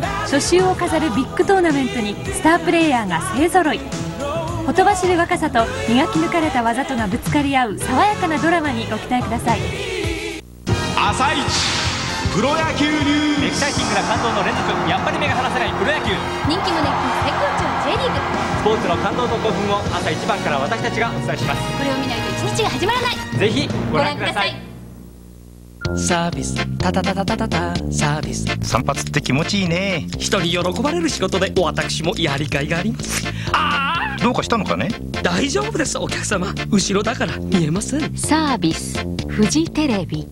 初秋を飾るビッグトーナメントにスタープレーヤーが勢ぞろい。ほとばしる若さと磨き抜かれた技とがぶつかり合う爽やかなドラマにご期待ください。 朝一プロ野球ニューエキサイティングな感動の連続、やっぱり目が離せないプロ野球。 人気も熱気最高潮 J リーグ。 スポーツの感動と興奮を朝一番から私たちがお伝えします。 これを見ないと一日が始まらない。 ぜひご覧ください。 サービスタタタタタタタサービス。 散髪って気持ちいいね。 人に喜ばれる仕事で私もやりがいがあります。あどうかしたのかね。 大丈夫です、お客様。後ろだから見えません。 サービスフジテレビ。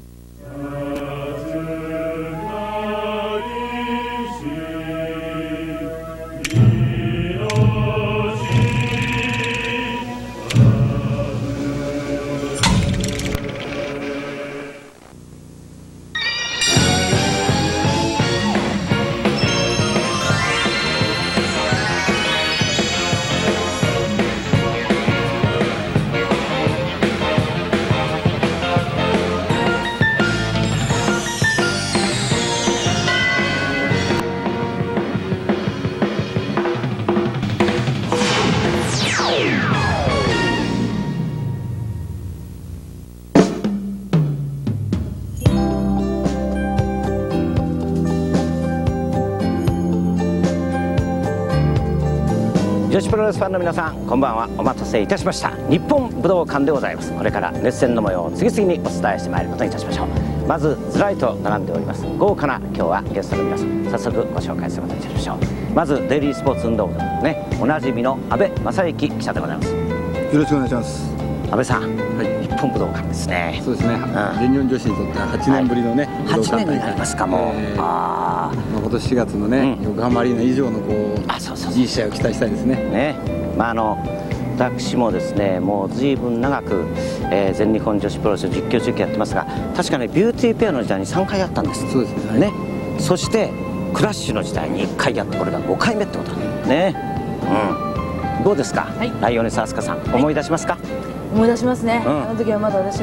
女子プロレスファンの皆さん、こんばんは。お待たせいたしました。日本武道館でございます。これから熱戦の模様を次々にお伝えしてまいることにいたしましょう。まずずらりと並んでおります豪華な今日はゲストの皆さん、早速ご紹介することにいたしましょう。まずデイリースポーツ運動部のね、おなじみの阿部正幸記者でございます。 よろしくお願いします。 阿部さん、 はい、 日本武道館ですね。 そうですね、全日本女子にとっては8年ぶりのね、 はい、8年になりますか、もう、 今年4月のね、横浜アリーナ以上のこういい試合を期待したいですね。 私もですね、もう随分長く、全日本女子プロレス実況中継やってますが、確かねビューティーペアの時代に3回やったんです。 そうですね。 そしてクラッシュの時代に1回やって、これが5回目ってことね。どうですか、ライオネス飛鳥さん、思い出しますか？ 思い出しますね。あの時はまだ私は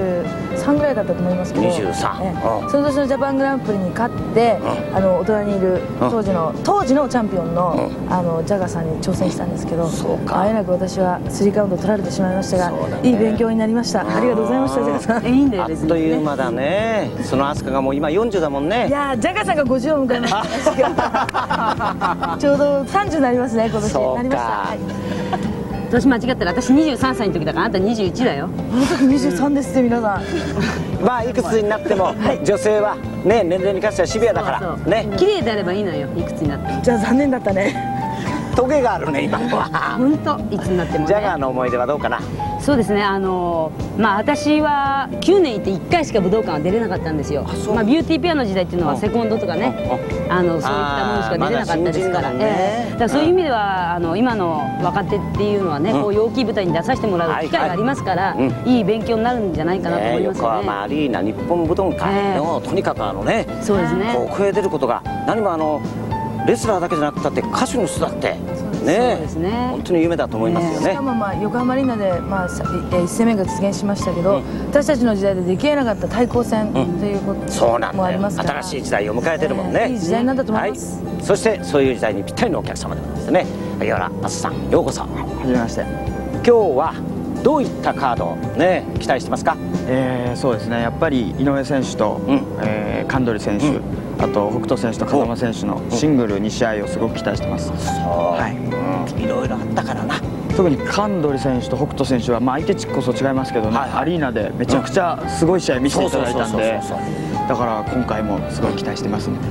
23ぐらいだったと思いますけど、23、その年のジャパングランプリに勝って、お隣にいる当時のチャンピオンのジャガーさんに挑戦したんですけど、あえなく私は3カウント取られてしまいましたが、いい勉強になりました。ありがとうございました、ジャガーさん。いいんだよ。 あっという間だね。その飛鳥がもう今40だもんね。いやジャガーさんが50を迎えました。ちょうど30になりますね、今年。なりました。 年間違ったら、私23歳の時だから、あんた21だよ。 あの時23ですって、皆さん。 まあいくつになっても女性はね、年齢に関してはシビアだからね。 綺麗であればいいのよ、いくつになっても。 じゃあ残念だったね。 トゲがあるね、今は。 本当、いつになってもね。 ジャガーの思い出はどうかな？ そうですね、私は9年いて1回しか武道館は出れなかったんですよ。ビューティーペアの時代っていうのはセコンドとかね、そういったものしか出れなかったですから。だからそういう意味では今の若手っていうのはね、こういう大きい舞台に出させてもらう機会がありますから、いい勉強になるんじゃないかなと思いますよね。 横浜アリーナ日本武道館のとにかくそうですね、 こう声出ることが、何もレスラーだけじゃなくたって歌手の人だってね、本当に夢だと思いますよね。 しかも横浜アリーナで1戦目が実現しましたけど、私たちの時代でできえなかった対抗戦ということもありますから、 新しい時代を迎えてるもんね。 いい時代なんだと思います。 そしてそういう時代にぴったりのお客様でございますね。萩原敦さん、ようこそ。はじめまして。 今日はどういったカードをね期待してますか？ そうですね、やっぱり井上選手と神取選手、あと北斗選手と風間選手のシングル2試合をすごく期待してます。 いろいろあったからな。 特に神取選手と北斗選手は、相手こそ違いますけどね、アリーナでめちゃくちゃすごい試合見せていただいたんで、だから今回もすごい期待してますね。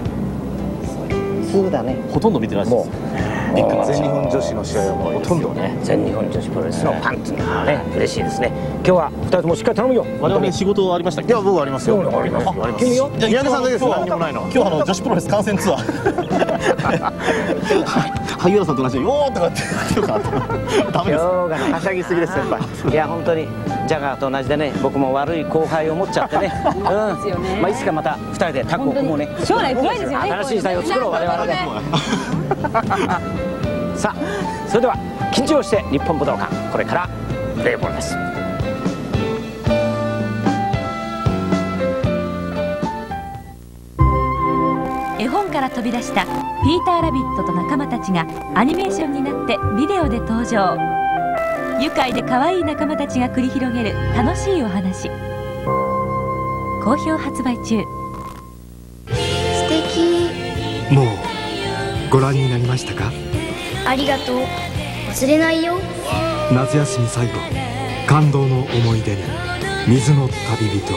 そうだね。 ほとんど見てないです。全日本女子の試合はもうほとんどね。 全日本女子プロレスのファンっていうのはね、嬉しいですね。今日は2人ともしっかり頼むよ。 我々仕事ありましたっけ？いや、僕ありますよ。 あります。君よ。 宮根さんだけです。何にもないの。今日女子プロレス観戦ツアー。萩原さんと同じで、おーとかって言うかダメです。 はしゃぎすぎです先輩。いや本当にジャガーと同じでね、僕も悪い後輩を持っちゃってね。いつかまた2人でタッグを組もうね。 将来怖いですよね。 新しい時代を作ろう我々で。さあ、それでは緊張して日本武道館、これからプレーボールです。 絵本館から飛び出したピーターラビットと仲間たちがアニメーションになってビデオで登場。愉快で可愛い仲間たちが繰り広げる楽しいお話。好評発売中。 素敵。 もうご覧になりましたか？ ありがとう。忘れないよ。 夏休み最後、感動の思い出に水の旅人。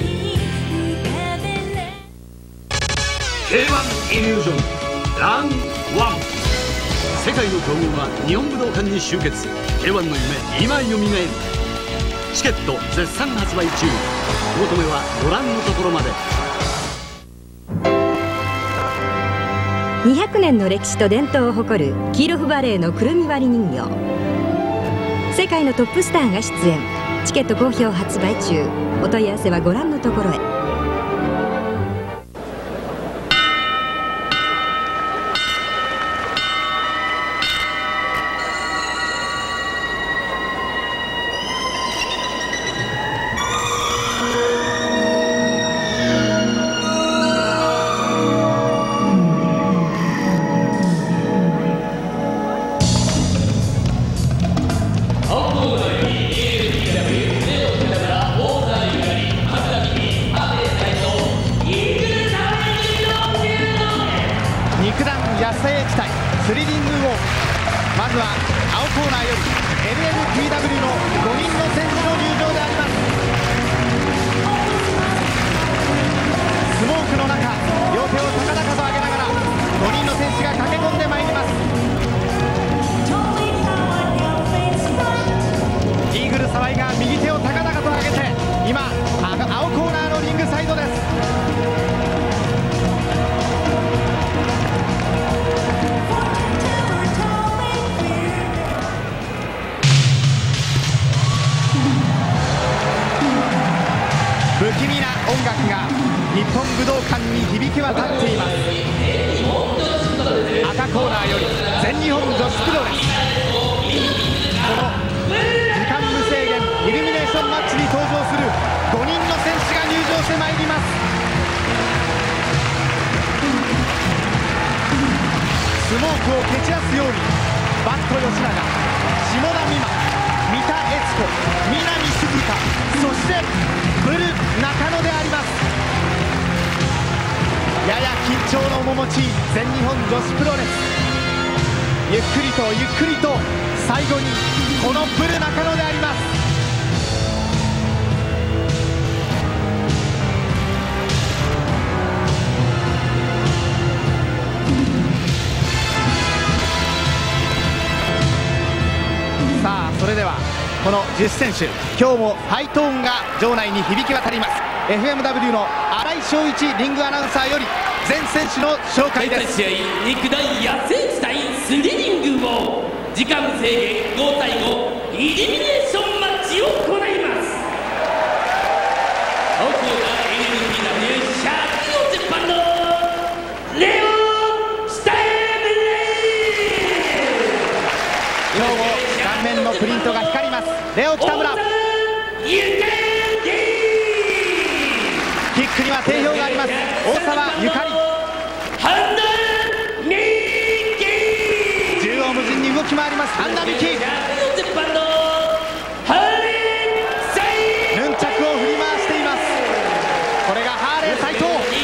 K1 イリュージョンラン1。世界の強豪は日本武道館に集結。 K1 の夢今よみがえる。チケット絶賛発売中。お求めはご覧のところまで。 200年の歴史と伝統を誇るキーロフバレーのくるみ割り人形。世界のトップスターが出演。チケット好評発売中。お問い合わせはご覧のところへ。 不気味な音楽が日本武道館に響き渡っています。赤コーナーより全日本女子プロレス、この時間無制限イルミネーションマッチに登場する5人の選手が入場してまいります。スモークを蹴散らすようにバット吉永、下田美馬、三田悦子、南鈴鹿、そしてブル中野であります。やや緊張の面持ち全日本女子プロレス、ゆっくりとゆっくりと最後にこのブル中野であります。さあそれではこの10選手、今日もハイトーンが場内に響き渡ります。 FMW の新井翔一リングアナウンサーより全選手の紹介です。 試合肉大野生地対スリリングを時間制限5対5イリミネーションマッチを行います。青コーナー NLPW140 番のレオ・スタイムレイ。 今日も顔面のプリントが光ります。レオ北村、キックには定評があります。大沢ゆかり、縦横無尽に動き回ります。半田美希、ヌンチャクを振り回しています。これがハーレー斉藤。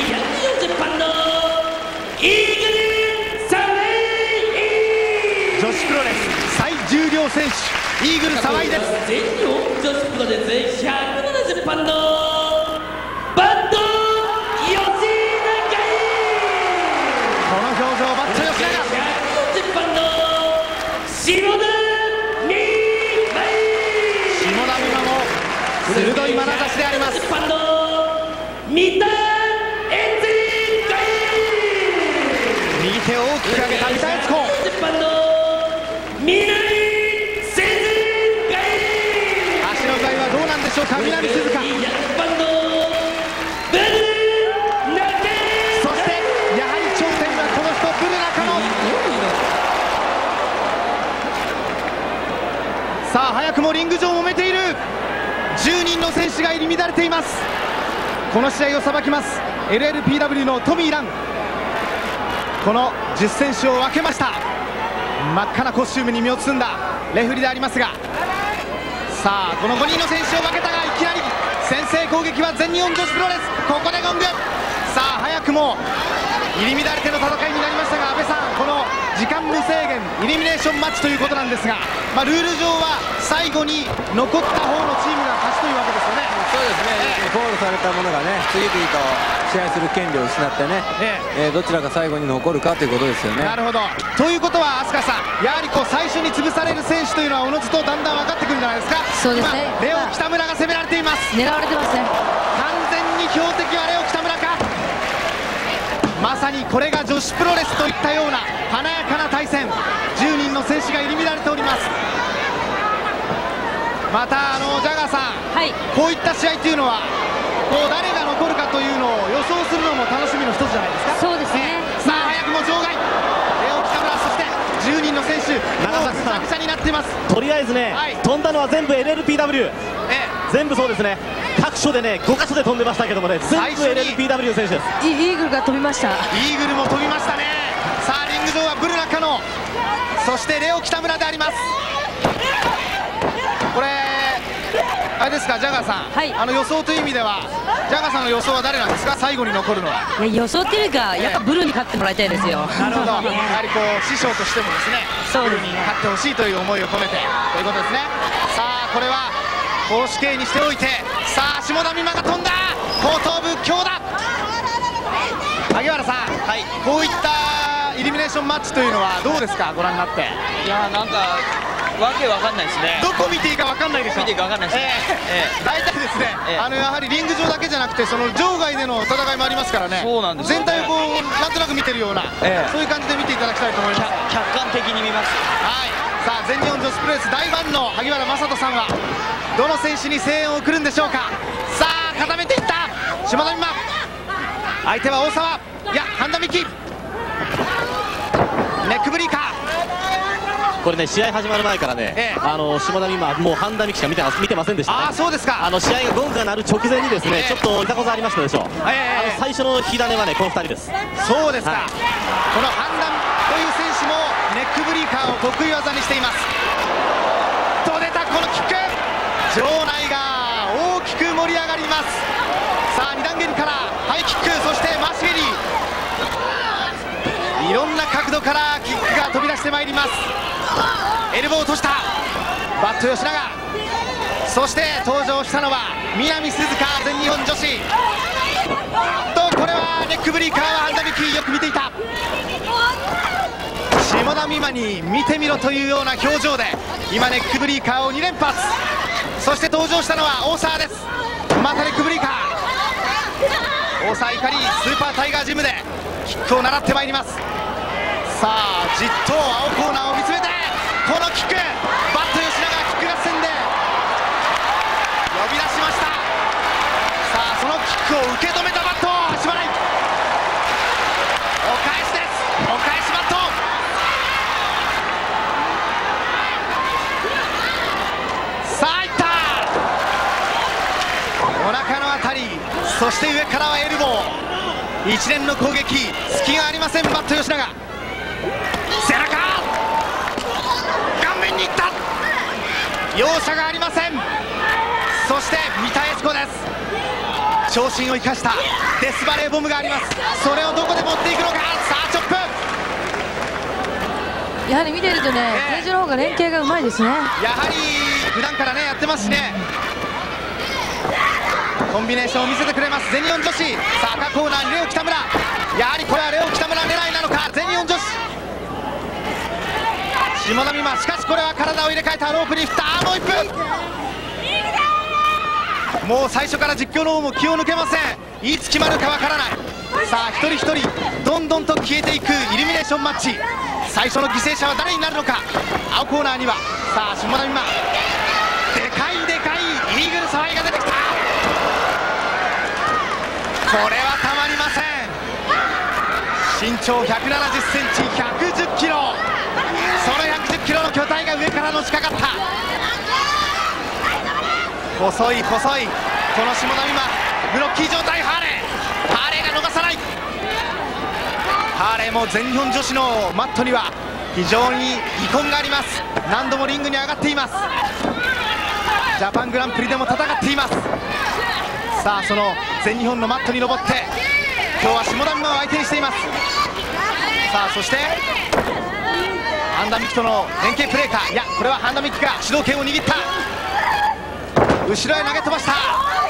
女子プロレス最重量選手イーグル沢井です。 全日本女子プロレス170番のバッド吉永。 この表情バッド吉永。 140番の下田美馬も鋭い眼差しであります。 番の三田悦子。 右手を大きく上げた三田悦子。 番の南鈴鹿。 足の具合はどうなんでしょうか。南鈴鹿、そしてやはり頂点はこの人、ブル中野。さあ早くもリング上揉めている。10人の選手が入り乱れています。この試合をさばきます LLPW のトミー・ラン。 この10選手を分けました。真っ赤なコスチュームに身を包んだレフェリーでありますが、さあこの5人の選手を分けたが、いきなり先制攻撃は全日本女子プロレス。ここでゴング。さあ早くも入り乱れての戦いになりましたが、阿部さん、この時間無制限イリミネーションマッチということなんですが、ルール上は最後に残った方のチームが勝ちというわけですよね。 そうですね、コールされたものがね、次々と試合する権利を失ってね、どちらが最後に残るかということですよね。 なるほど。ということは飛鳥さん、やはり最初に潰される選手というのはおのずとだんだん分かってくるんじゃないですか。 そうですね。 今レオ北村が攻められています。 狙われてますね。 完全に標的はレオ北村か。まさにこれが女子プロレスといったような華やかな対戦、10人の選手が入り乱れております。またジャガーさん、こういった試合というのは誰が残るかというのを予想するのも楽しみの一つじゃないですか。 そうですね。 さあ早くも場外、レオ北村、そして10人の選手、 長崎さん、 ぐちゃぐちゃになってます。 とりあえずね、飛んだのは全部 LLPW、全部そうですね、各所でね5箇所で飛んでましたけどもね、全部 LLPW の選手です。 イーグルが飛びました。 イーグルも飛びましたね。さあリング上はブル中野、そしてレオ北村であります。これあれですか、ジャガーさん、予想という意味ではジャガーさんの予想は誰なんですか、最後に残るのは。 いや、予想っていうか、やっぱブルーに勝ってもらいたいですよ。 なるほど。やはり師匠としてもですね、ブルーに勝ってほしいという思いを込めてということですね。さあこれは公式形にしておいて、さあ下田美馬が飛んだ、後頭部強打。萩原さん、こういったイリミネーションマッチというのはどうですか、ご覧になって。 いや、なんかわけわかんないですね。 どこ見ていいかわかんないでしょ。 見ていいかわかんないですね。 大体ですね、やはりリング上だけじゃなくて、その場外での戦いもありますからね。 そうなんですよね。 全体をなんとなく見てるような、そういう感じで見ていただきたいと思います。 客観的に見ます。 さあ全日本女子プロレス大ファンの萩原正人さんはどの選手に声援を送るんでしょうか。さあ固めていった下田美馬、相手は大沢、いや半田美希、ネックブリーカー。 これね、試合始まる前からね、下田美馬、もう半田美希しか見てませんでしたね。 あ、そうですか。 試合がゴングが鳴る直前にですね、ちょっといたこざありましたでしょう。最初の火種はね、この2人です。 そうですか。この半田という選手もネックブリーカーを得意技にしています。と出たこのキック、場内が大きく盛り上がります。さあ2段蹴りからハイキック、そして回し蹴り、いろんな角度からキックが飛び出してまいります。エルボーを落としたバット吉永、そして登場したのは南鈴鹿全日本女子と、これはネックブリーカーは半田美希、よく見ていた。下田美馬に見てみろというような表情で今ネックブリーカーを2連発、そして登場したのは大沢です。またネックブリーカー、大沢怒りスーパータイガージムでキックを習ってまいります。さあじっと青コーナーを見つめて、このキック、バット吉永キック合戦で呼び出しました。さあそのキックを受け止めたバット、足払い、お返しです、お返しバット。さあいった、お腹のあたり、そして上からはエルボー、一連の攻撃隙がありません。バット吉永、背中、顔面にいった、容赦がありません。そして三田悦子です。長身を生かしたデスバレーボムがあります。それをどこで持っていくのか。さあチョップ、 やはり見てるとね、選手の方が連携がうまいですね。 やはり普段からねやってますしね、コンビネーションを見せてくれます全日本女子。さあ赤コーナーにレオ北村、やはりこれはレオ北村狙いなのか、全日本女子。下田美馬、しかしこれは体を入れ替えた、ロープに振った、もう1分。もう最初から実況の方も気を抜けません。いつ決まるかわからない。さあ一人一人どんどんと消えていくイルミネーションマッチ、最初の犠牲者は誰になるのか。青コーナーにはさあ下田美馬、でかいでかいイーグルサワイが出てきた。これはたまりません。身長170センチ、110キロ、その110キロの巨体が上からのしかかった。細い細いこの下田美馬、ブロッキー状態、ハーレーが逃さない。 ハーレーも全日本女子のマットには非常に遺恨があります。何度もリングに上がっています。ジャパングランプリでも戦っています。さあその全日本のマットに登って今日は下田美馬を相手にしています。さあそして半田美希との連携プレーか。いやこれは半田美希が主導権を握った。後ろへ投げ飛ばした。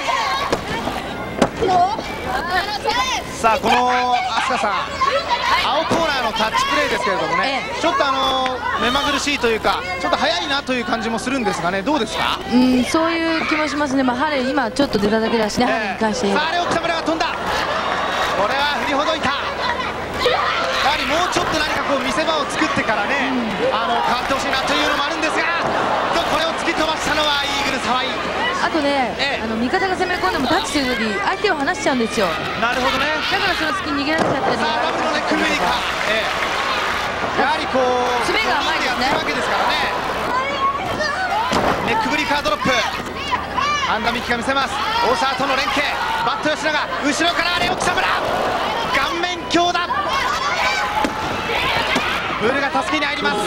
さあこの飛鳥さん、青コーナーのタッチプレーですけれどもね、ちょっと目まぐるしいというかちょっと早いなという感じもするんですがね、どうですか？ そういう気もしますね。ハレー今ちょっと出ただけだしね、ハレーに関して。 さああれを北村が飛んだ。これは振りほどいた。やはりもうちょっと何かこう見せ場を作ってからね、変わってほしいなというのもあるんですが、これを突き飛ばしたのはイーグル沢井。 あとね、味方が攻め込んでもタッチするとき相手を離しちゃうんですよ。 なるほどね。 だからその隙に逃げられちゃったり。 さあラブのネックフェイカー、やはりこう爪が甘いですね。 やってるわけですからね。ネックブリカードロップ、半田美希が見せます。大沢との連携、バット吉永、後ろからレオ草村、顔面強打。ブルが助けに入ります。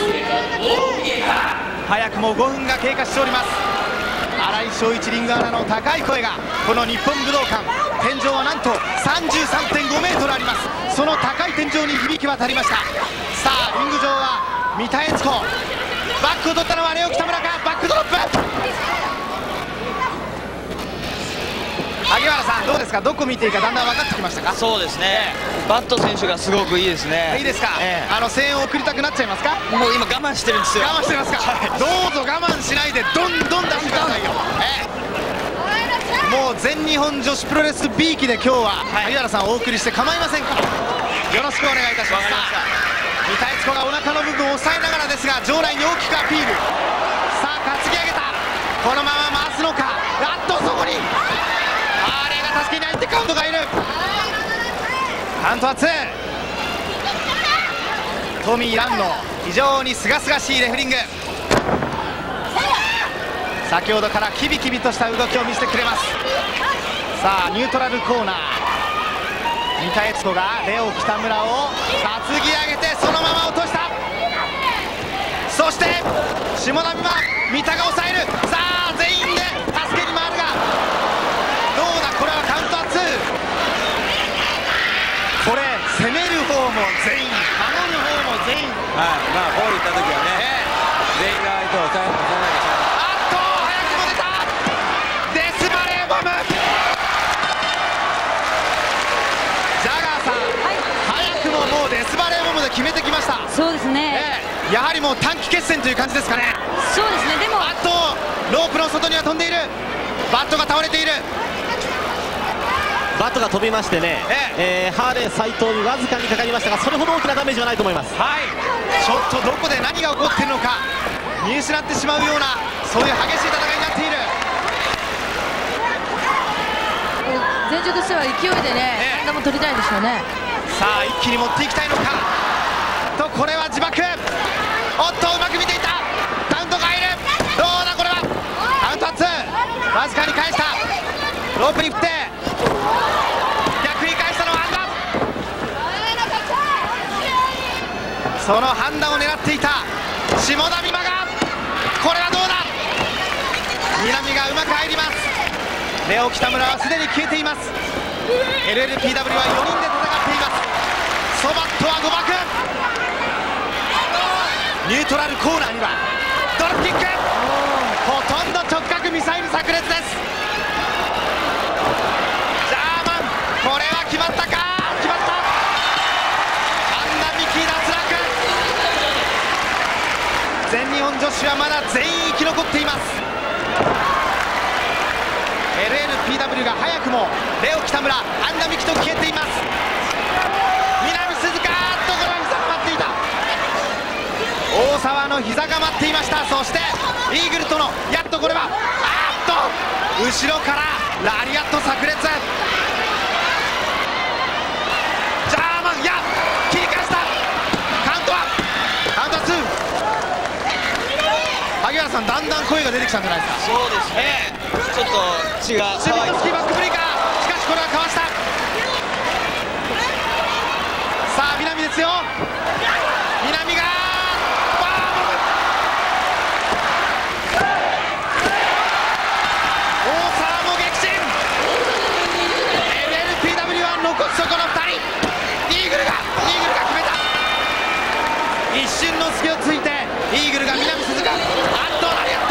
早くも5分が経過しております。新井翔一リングアナの高い声がこの日本武道館、天井はなんと 33.5 メートルあります。その高い天井に響き渡りました。さあリング上は三田悦子、バックを取ったのはレオ北村か。バックドロップ。萩原さんどうですか、どこ見ていいかだんだん分かってきましたか？ そうですね、バット選手がすごくいいですね。 いいですか、声援を送りたくなっちゃいますか？ もう今我慢してるんですよ。 我慢してますか、どうぞ我慢しないでどんどん出してくださいよ。もう全日本女子プロレス B 期で今日は萩原さんお送りして構いませんから、よろしくお願いいたします。三田悦子がお腹の部分を押さえながらですが場内に大きくアピール。さあ担ぎ上げた。このまま回すのか。あっとそこにハーレーが助けに入ってカウントがいる。カウントは2。トミー・ランの非常にすがすがしいレフリング。先ほどからキビキビとした動きを見せてくれます。さあニュートラルコーナー、三田悦子がレオ北村を担ぎ上げてそのまま落とした。そして下田美馬、三田が抑える。さあ全員で助けに回るがどうだ、これはカウントは2。これ攻める方も全員、守る方も全員、 ボール打った時はね、全員が相手を抑えなきゃいけない。 デスバレーボム、ジャガーさん、早くももうデスバレーボムで決めてきました。 そうですね、 やはりもう短期決戦という感じですかね。 そうですね。でもあとロープの外には飛んでいる。バットが倒れている。 バットが飛びましてね、ハーレー斉藤にわずかにかかりましたが、それほど大きなダメージはないと思います。 はい、ちょっとどこで何が起こっているのか見失ってしまうような、そういう激しい戦いになっている。 前場としては勢いでね、何も取りたいでしょうね。 さあ一気に持っていきたいのかと、これは自爆。おっとうまく見ていた。カウントが入る。どうだこれは。カウントは2。わずかに返した。ロープに振って逆に返したのは半田。その半田を狙っていた下田美馬が、これはどうだ。南がうまく入ります。レオ北村はすでに消えています。 LLPW は4人で戦っています。ソバットは誤爆。ニュートラルコーナーにはドロップキック、ほとんど直角ミサイル炸裂です。ジャーマン、これは決まったか。決まった。半田美希脱落。全日本女子はまだ全員生き残っています。LLPW が早くもレオ北村、半田美希と消えています。南鈴鹿、ところに膝が待っていた。大沢の膝が待っていました。そしてイーグルとの、やっとこれは後ろからラリアット炸裂。ジャーマン、いや切り返した。カウント2。萩原さん、だんだん声が出てきたんじゃないですか。 そうですね、ちょっと血がシミトスキーバックブレイカー。しかしこれはかわした。さあ南でますよ。南がパワーボム。大沢も撃沈。 LLPW は残すところ2人。イーグルが決めた。一瞬の隙をついてイーグルが南鈴鹿。あっとラリアット。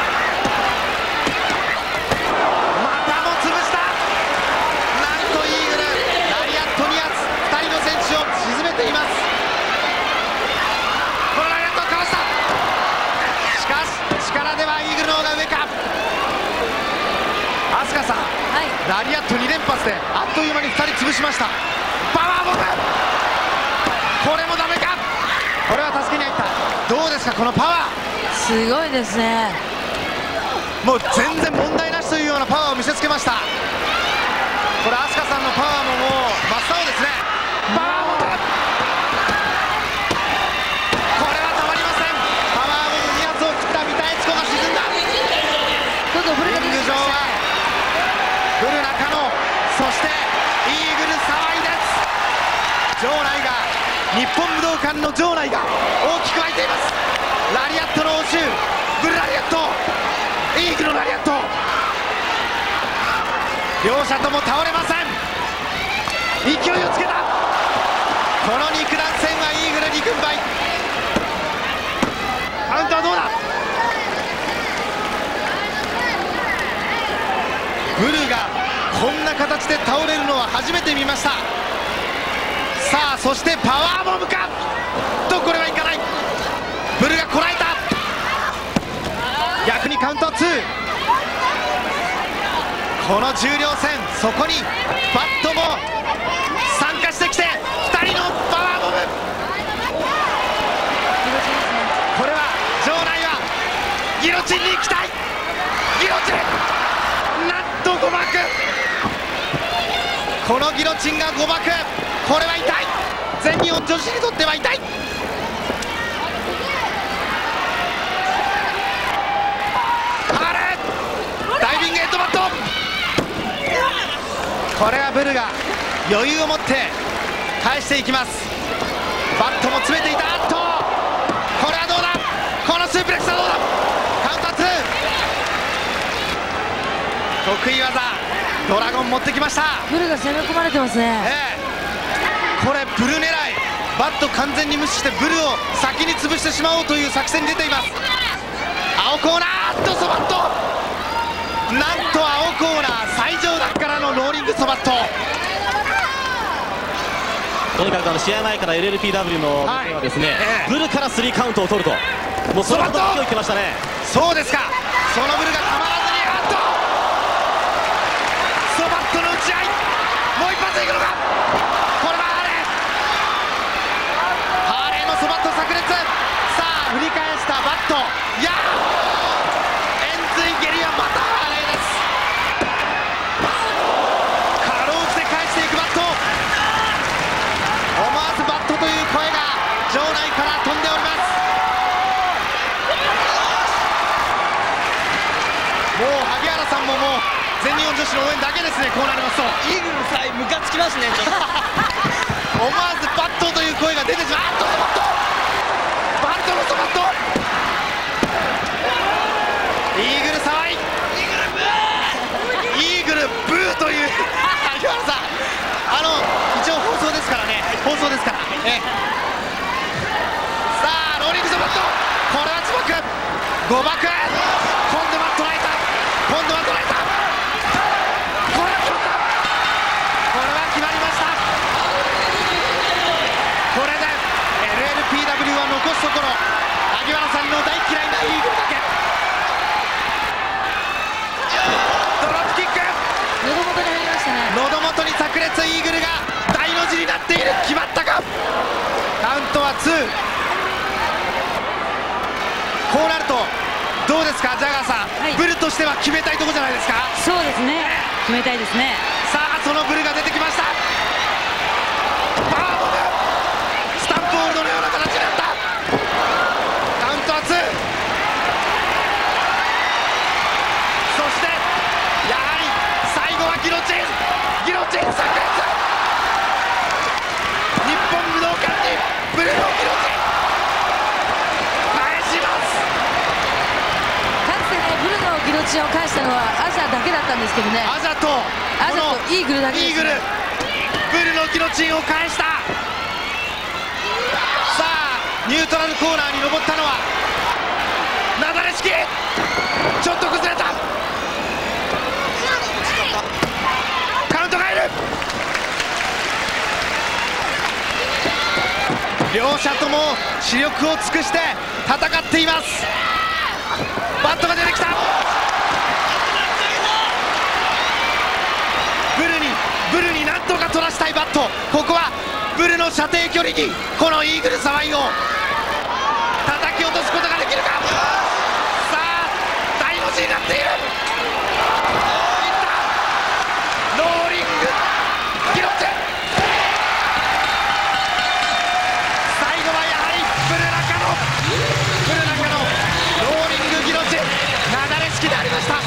またも潰した。なんとイーグルラリアット2発2人の選手を沈めています。このラリアットをかわした。しかし力ではイーグルの方が上か。飛鳥さん、ラリアット2連発であっという間に2人潰しました。パワーボム、これもダメか。これは助けに入った。どうですかこのパワー。 すごいですね。 もう全然問題なしというようなパワーを見せつけました。これ飛鳥さんのパワーももう真っ青ですね。パワーボム、これはたまりません。パワーボム2発を切った三田悦子が沈んだ。リング上はブル中野、そしてイーグル沢井です。場内が、日本武道館の場内が大きく開いています。ラリアットの応酬、ブルラリアット、イーグルのラリアット、両者とも倒れません。勢いをつけた。この肉弾戦はイーグル2軍配。カウントはどうだ。ブルがこんな形で倒れるのは初めて見ました。さあそしてパワーボムかと、これはいかない。ブルがこらえた。逆にカウント2。この重量戦、そこにバットも参加してきて2人のパワーボム。これは場内はギロチンに行きたい。ギロチン、なんと誤爆。このギロチンが誤爆、これは痛い。全日本女子にとっては痛い。ダイビングヘッドバット、これはブルが余裕を持って返していきます。バットも詰めていた。あっとこれはどうだ。このスープレックスはどうだ。カウンター2、得意技ドラゴン持ってきました。 ブルが攻め込まれてますね。 これブル狙い、バット完全に無視してブルを先に潰してしまおうという作戦に出ています。青コーナーとソバット、なんと青コーナー最上段からのローリングソバット。 とにかく試合前から LLPW のはですね、ブルから3カウントを取ると、もうそのほど勢いいってましたね。 そうですか。そのブルがたまらずに、あっとソバットの打ち合い、もう一発いくのか。これはハーレーのソバット炸裂。さあ振り返したバット、いや円髄蹴りはまたハーレーです。かろうじて返していくバット。思わずバットという声が場内から飛んでおります。もう萩原さんももう全日本女子の応援だけですね。こうなりますとイーグルの際ムカつきますね。ちょっと思わずバットという声が出てしまう。あっとバットのソバット、イーグル沢井、イーグルブーという萩原さん、一応放送ですからね、放送ですから、さあローリングソバット、これはつばく誤爆、今度は捉えた、今度は捉えた、これは決まった、これは決まりました。これで LLPW は残すところ萩原さんの大嫌いなイーグルだけ。ドロップキック、 喉元に入りましたね。 喉元に炸裂、イーグルが大の字になっている。決まったか。カウントは2。こうなるとどうですかジャガーさん、ブルとしては決めたいところじゃないですか。 そうですね、決めたいですね。 さあそのブルが出てきました。パワーボム、スタンプホールドのような形になった。カウントは2。そしてやはり最後はギロチン、ギロチン炸裂。日本武道館にチンを返したのはアジャだけだったんですけどね。 アジャとイーグルだけです。 イーグル、ブルのギロチンを返した。さあニュートラルコーナーに登ったのはなだれ式、ちょっと崩れた。カウントが入る。両者とも視力を尽くして戦っています。バットが出てきた。ブルになんとか取らしたいバット。ここはブルの射程距離にこのイーグルサワイを叩き落とすことができるか。さあ大の字になっている。ローリングギロチン。最後はやはりブル中のローリングギロチン、なだれ式でありました。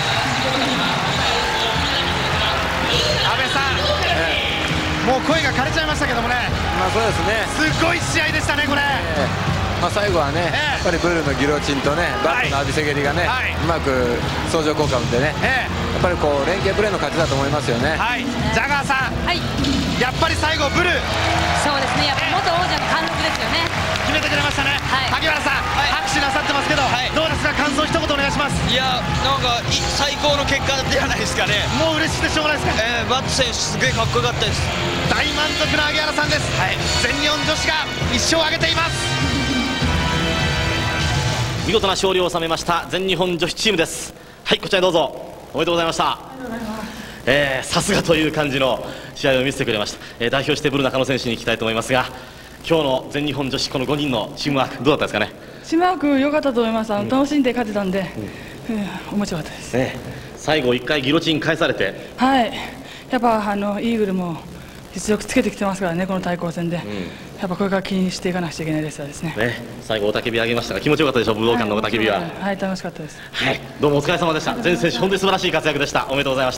安倍さん、もう声が枯れちゃいましたけどもね。 そうですね、 すごい試合でしたねこれ。 最後はね、やっぱりブルのギロチンとねバットの浴びせ蹴りがね、うまく相乗効果を生んでね、やっぱりこう連携プレーの勝ちだと思いますよね。 ジャガーさん、やっぱり最後ブル、 そうですね、やっぱ元王者の貫禄ですよね。 決めてくれましたね。萩原さん、拍手なさってますけど、どうですか、感想一言お願いします。 いや、なんか最高の結果ではないですかね。 もう嬉しくてしょうがないですか。 バット選手すごいかっこよかったです。 大満足な萩原さんです。全日本女子が1勝を挙げています。 見事な勝利を収めました全日本女子チームです。はい、こちらにどうぞ。おめでとうございました。さすがという感じの試合を見せてくれました。代表してブル中野選手に行きたいと思いますが、今日の全日本女子この5人のチームワークどうだったですかね。 チームワーク良かったと思います。楽しんで勝てたんで、面白かったです。 最後1回ギロチン返されて、 はい、やっぱイーグルも実力つけてきてますからね、この対抗戦で、やっぱこれから気にしていかなくちゃいけないレースですね。 最後おたけび上げましたが気持ちよかったでしょう、武道館のおたけびは。 はい、楽しかったです。 はい、どうもお疲れ様でした。全選手本当に素晴らしい活躍でした。おめでとうございました。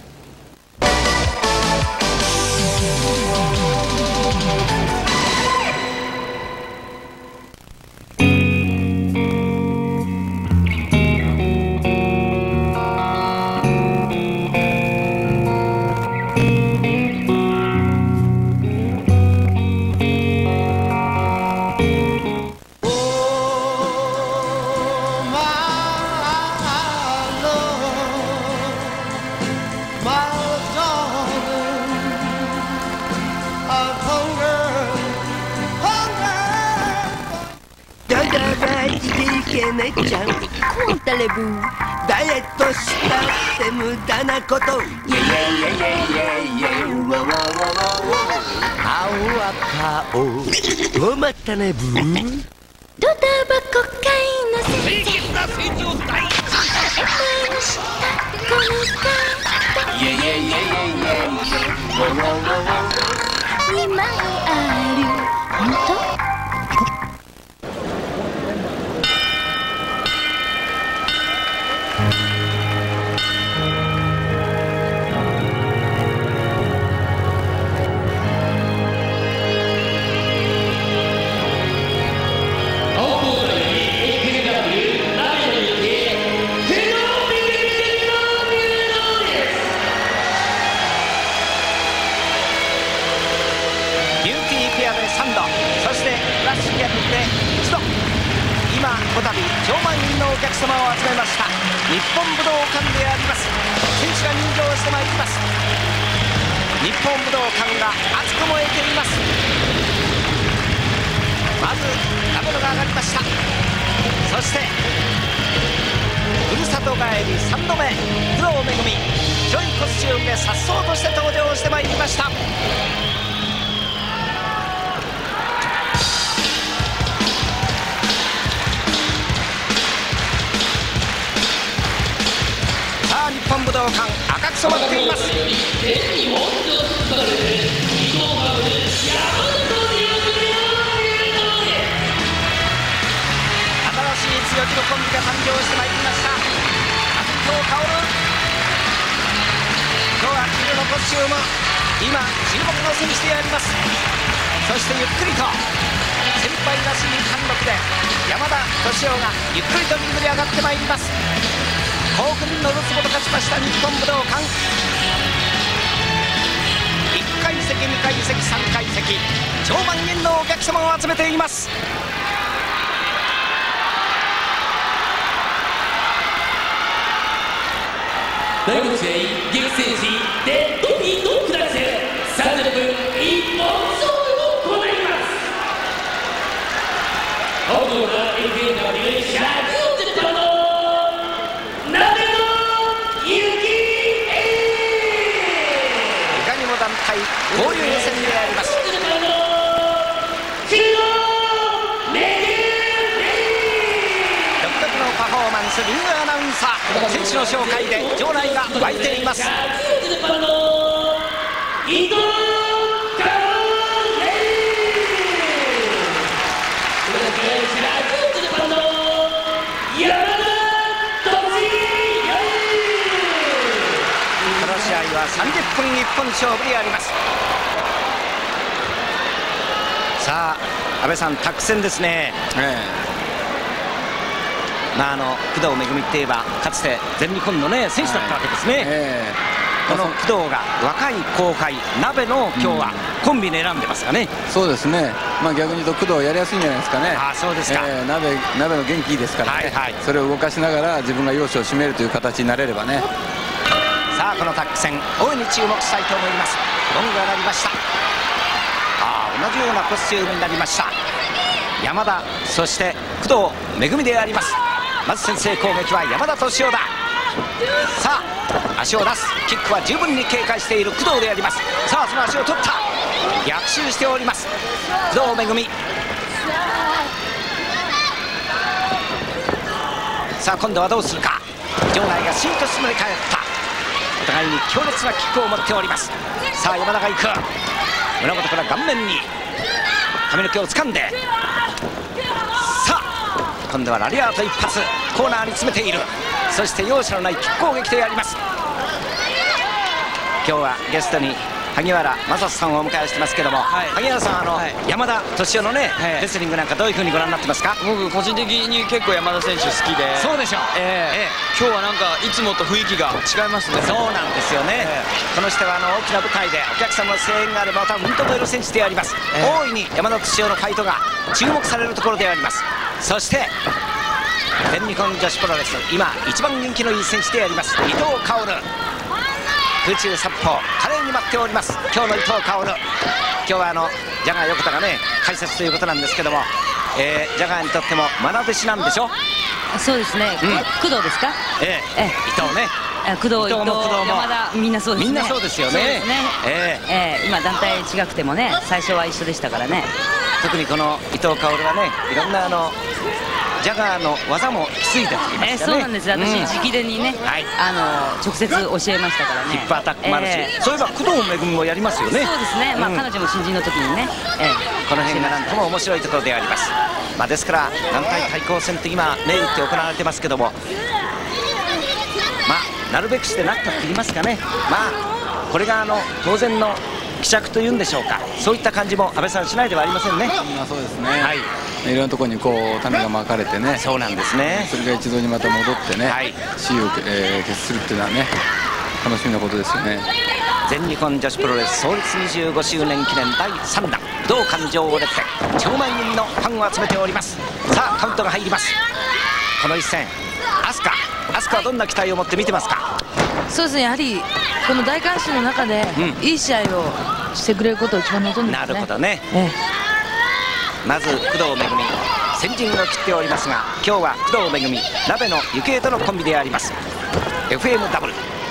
ダイエットしたって無駄なこと。イエイエイエイエイエイウォウォウォウォウ青赤をまったねブー。ドタバコ界の清潔な成長大好きしたこのカード。イエイエイエイエイエイエイウォウォウォウォウ2枚ある本当。 こたび超満員のお客様を集めました日本武道館であります。選手が入場してまいります。日本武道館が熱く燃えています。まずラベルが上がりました。そしてふるさと帰り3度目工藤めぐみジョイコスチュームで颯爽として登場してまいりました。日本武道館赤く染まっています。新しい強気のコンビが誕生してまいりました。伊藤薫、今日は黄色のコスチューム、今注目の選手であります。そしてゆっくりと先輩らしい貫禄で山田敏夫がゆっくりとリングに上がってまいります。 興奮のるつぼと勝ちました日本武道館。1階席2階席3階席超満員のお客様を集めています。 第5試合激戦しデッドヒートクラス30分一本勝負を行います。青コーナー LKW 140番の鍋の雪いかにも団体交流戦であります。独特のパフォーマンス、リングアナウンサー選手の紹介で場内が沸いています。試合は30分一本勝負であります。さあ安倍さん、タッグ戦ですね。工藤めぐみっていえばかつて全日本のね選手だったわけですね。この工藤が若い後輩鍋の今日はコンビで選んでますかね。 そうですね、逆に言うと工藤やりやすいんじゃないですかね。 そうですか。 鍋の元気いいですからね、それを動かしながら自分が要所を締めるという形になれればね。 さあこのタッグ戦大いに注目したいと思います。ゴングが鳴りました。同じようなコスチュームになりました。山田そして工藤めぐみであります。まず先制攻撃は山田敏夫だ。さあ足を出すキックは十分に警戒している工藤であります。さあその足を取った、逆襲しております工藤めぐみ。さあ今度はどうするか。場内がシーンとして乗り返った。お互いに強烈なキックを持っております。さあ山田が行く。胸元から顔面に髪の毛を掴んで、さあ今度はラリアート一発、コーナーに詰めている。そして容赦のないキック攻撃であります。今日はゲストに萩原正人さんをお迎えしてますけども、萩原さん山田敏夫のね、レスリングなんかどういうふうにご覧になってますか。 僕個人的に結構山田選手好きで。 そうでしょう。 今日はなんかいつもと雰囲気が違いますね。 そうなんですよね。この人は大きな舞台でお客様の声援があればまた認める選手であります。大いに山田敏夫のファイトが注目されるところであります。そして全日本女子プロレス今一番人気のいい選手であります伊藤薫。空中殺法華麗に待っております今日の伊藤薫。今日はジャガー横田がね解説ということなんですけども、ジャガーにとっても愛弟子なんでしょ。 そうですね、工藤ですか。 伊藤ね、 工藤も山田みんなそうですね。 みんなそうですよね。 今団体違くてもね最初は一緒でしたからね。 特にこの伊藤薫はねいろんなジャガーの技も引き継いできましたね。 そうなんです。私直伝にね直接教えましたからね。 ヒップアタックもあるし、そういえば工藤めぐみもやりますよね。 そうですね。彼女も新人の時にねこの辺がなんとも面白いところであります。ですから団体対抗戦って今銘打って行われてますけども、なるべくしてなったって言いますかね。これが当然の希釈というんでしょうか。そういった感じも安倍さんしないではありませんね。 そうですね。いろんなところに種がまかれてね。 そうなんですね。 それが一度にまた戻ってね、雌雄を決するっていうのはね楽しみなことですよね。 全日本女子プロレス創立25周年記念第3弾武道館場を出て超満員のファンを集めております。さあカウントが入ります。この一戦飛鳥はどんな期待を持って見てますか。 そうですね、やはりこの大観衆の中でいい試合をしてくれることを一番望んでますね。 なるほどね。まず工藤めぐみ先陣を切っておりますが、今日は工藤めぐみ鍋の幸恵とのコンビであります。 FM ダブル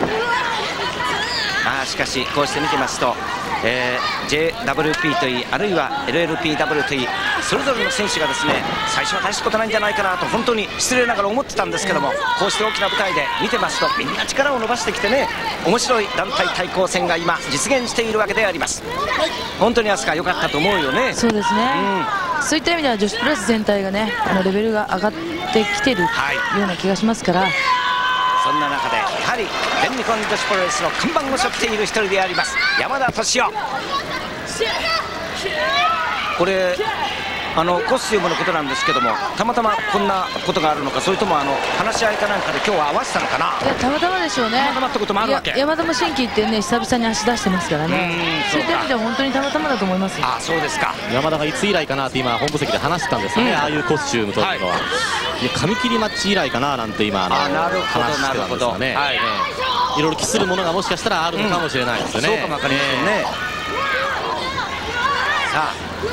しかしこうして見てますと、JWP といいあるいは LLPW といいそれぞれの選手がですね最初は大したことないんじゃないかなと本当に失礼ながら思ってたんですけども、こうして大きな舞台で見てますとみんな力を伸ばしてきてね面白い団体対抗戦が今実現しているわけであります。本当に飛鳥良かったと思うよね。 そうですね、そういった意味では女子プロレス全体がねレベルが上がってきてるような気がしますから、 そんな中でやはり全日本女子プロレスの看板を背負っている一人であります山田敏夫。これコスチュームのことなんですけども、たまたまこんなことがあるのか、それとも話し合いかなんかで今日は合わせたのかな。 いや、たまたまでしょうね。 たまたまってこともあるわけ。 山田も新規ってね、久々に足出してますからね。そういった意味では本当にたまたまだと思います。 あ、そうですか。 山田がいつ以来かなって今本部席で話してたんですよね、ああいうコスチュームというのは。いや、髪切りマッチ以来かななんて今話してたんですよね。いろいろ期するものがもしかしたらあるのかもしれないですよね。 そうかもわかりませんね。さあ、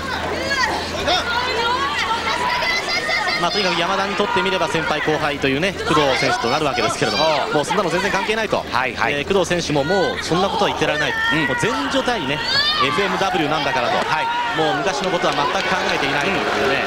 とにかく山田にとってみれば先輩後輩というね工藤選手となるわけですけれども、もうそんなの全然関係ないと、工藤選手ももうそんなことは言ってられない、もう全女対ね FMW なんだからと、もう昔のことは全く考えていないということでね。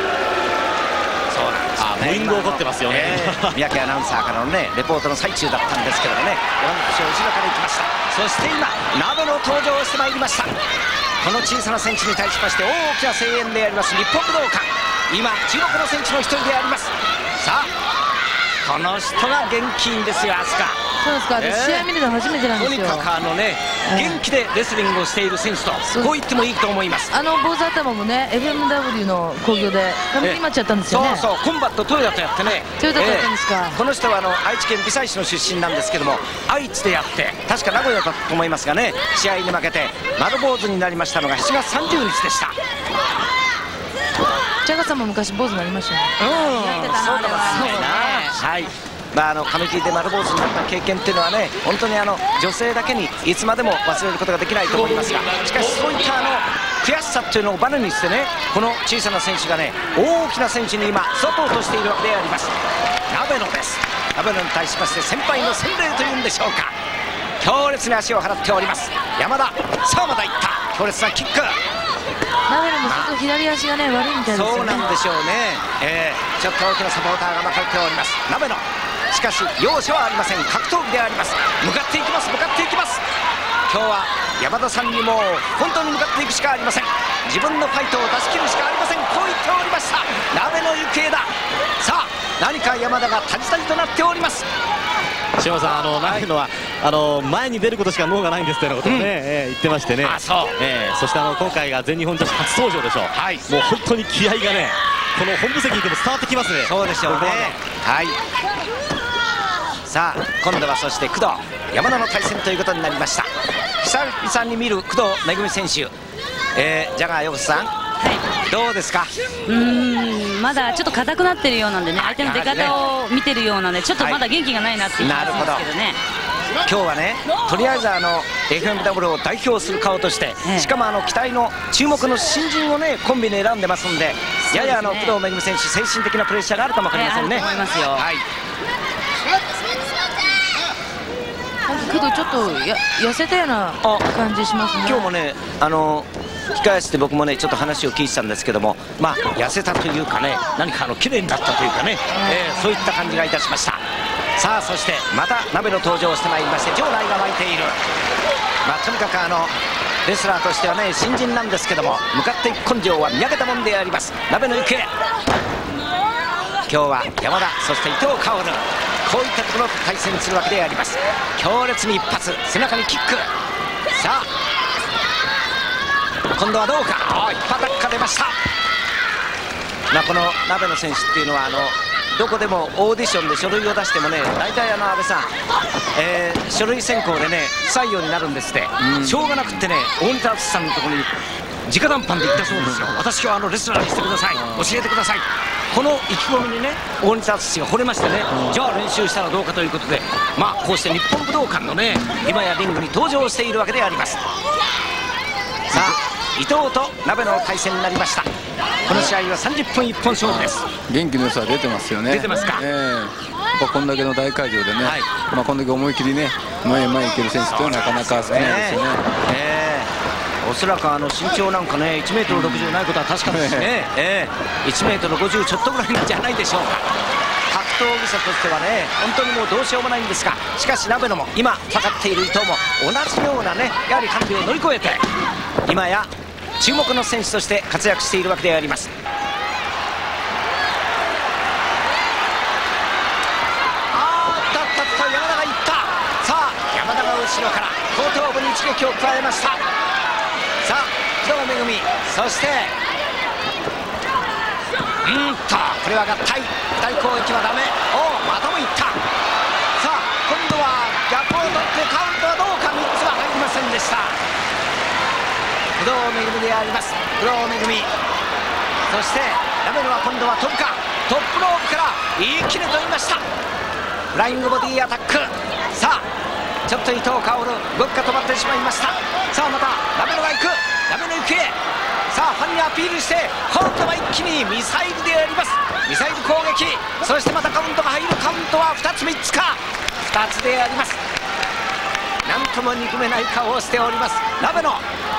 ブーイング起こってますよね。 三宅アナウンサーからのねレポートの最中だったんですけどもね、山口後ろから行きました。そして今鍋の登場をしてまいりました。この小さな選手に対しまして大きな声援であります日本武道館、今注目の選手の一人であります。さあ、この人が元気いいんですよ、飛鳥。 そうですか、試合見るの初めてなんですよ。 とにかく元気でレスリングをしている選手とこう言ってもいいと思います。 坊主頭もね FMW の興行で髪切りマッチやったんですよね。 そうそう、コンバットトヨタとやってね、 トヨタとやったんですか。この人は愛知県微細市の出身なんですけども、愛知でやって確か名古屋だったと思いますがね、試合に負けて丸坊主になりましたのが7月30日でした。 ジャガさんも昔坊主になりましたね。 そうかもしれないな。はい、髪切りで丸坊主になった経験っていうのはね、本当に女性だけにいつまでも忘れることができないと思いますが、しかしそういった悔しさっていうのをバネにしてね、この小さな選手がね大きな選手に今育とうとしているわけであります。鍋野です。鍋野に対しまして先輩の洗礼というんでしょうか、強烈に足を払っております山田。さあまだいった、強烈なキック。 鍋野もちょっと左足がね悪いみたいですよね。 そうなんでしょうね。ちょっと大きなサポーターが巻かれております鍋野。しかし容赦はありません、格闘技であります。向かっていきます、向かっていきます。今日は山田さんにも本当に向かっていくしかありません。自分のファイトを出し切るしかありません。こう言っておりました。鍋の行方だ。さあ何か山田がタジタジとなっております。 塩野さん、鍋野は前に出ることしか脳がないんですというようなことをね、言ってましてね。そして今回が全日本女子初登場でしょう。もう本当に気合がね、この本部席にでも伝わってきますね。 そうでしょうね。はい、さあ今度はそして工藤山田の対戦ということになりました。久々に見る工藤恵選手、ジャガー横瀬さん、どうですか。 まだちょっと硬くなってるようなんでね、相手の出方を見てるようなんで、ちょっとまだ元気がないなっていう気がするんですけどね。 今日はね、とりあえずFMW を代表する顔として、しかも期待の注目の新人をねコンビに選んでますんで、やや工藤恵選手精神的なプレッシャーがあるかもわかりませんね。 思いますよ。 けどちょっと痩せたような感じしますね。 今日もね控え室で僕もねちょっと話を聞いてたんですけども、痩せたというかね、何か綺麗になったというかね、そういった感じがいたしました。さあそしてまた鍋の登場をしてまいりまして、場内が沸いている。とにかくレスラーとしてはね新人なんですけども、向かっていく根性は見上げたもんであります。鍋の行方、今日は山田、そして伊藤薫、こういったところと対戦するわけであります。強烈に一発、背中にキック。さあ今度はどうか。一発が出ました。この鍋野選手っていうのはどこでもオーディションで書類を出してもね、大体安倍さん、書類選考でね不採用になるんですって、しょうがなくってね大仁田淳さんのところに直談判で言ったそうですよ。私はレスラーにしてください、教えてください。この意気込みにね大仁田淳が惚れましてね、じゃあ練習したらどうかということで、こうして日本武道館のね今やリングに登場しているわけであります。さあ伊藤と鍋の対戦になりました。この試合は30分一本勝負です。 元気の良さは出てますよね。 出てますか。 やっぱこんだけの大会場でね、こんだけ思い切りね前へ前へ行ける選手っていうのはなかなか少ないですよね。 おそらく身長なんかね 1m60 ないことは確かですね。1m50 ちょっとぐらいなんじゃないでしょうか。格闘技者としてはね本当にもうどうしようもないんですが、しかし鍋野も今戦っている伊藤も同じようなねやはり管理を乗り越えて今や注目の選手として活躍しているわけであります。山田がいった。さあ山田が後ろから後頭部に一撃を加えました。さあ工藤恵、そしてこれは合体攻撃はダメ。またもいった。さあ今度は逆を取ってカウントはどうか。3つは入りませんでした。工藤恵であります。工藤恵、そしてラベルは今度は飛ぶか。トップロープから一気に取りました。フライングボディアタック。さあちょっと伊藤薫動きが止まってしまいました。さあまたラベルが行く。ラベル行け。さあファンにアピールして今度は一気にミサイルであります。ミサイル攻撃。そしてまたカウントが入る。カウントは2つ3つか2つであります。なんとも憎めない顔をしておりますラベノ。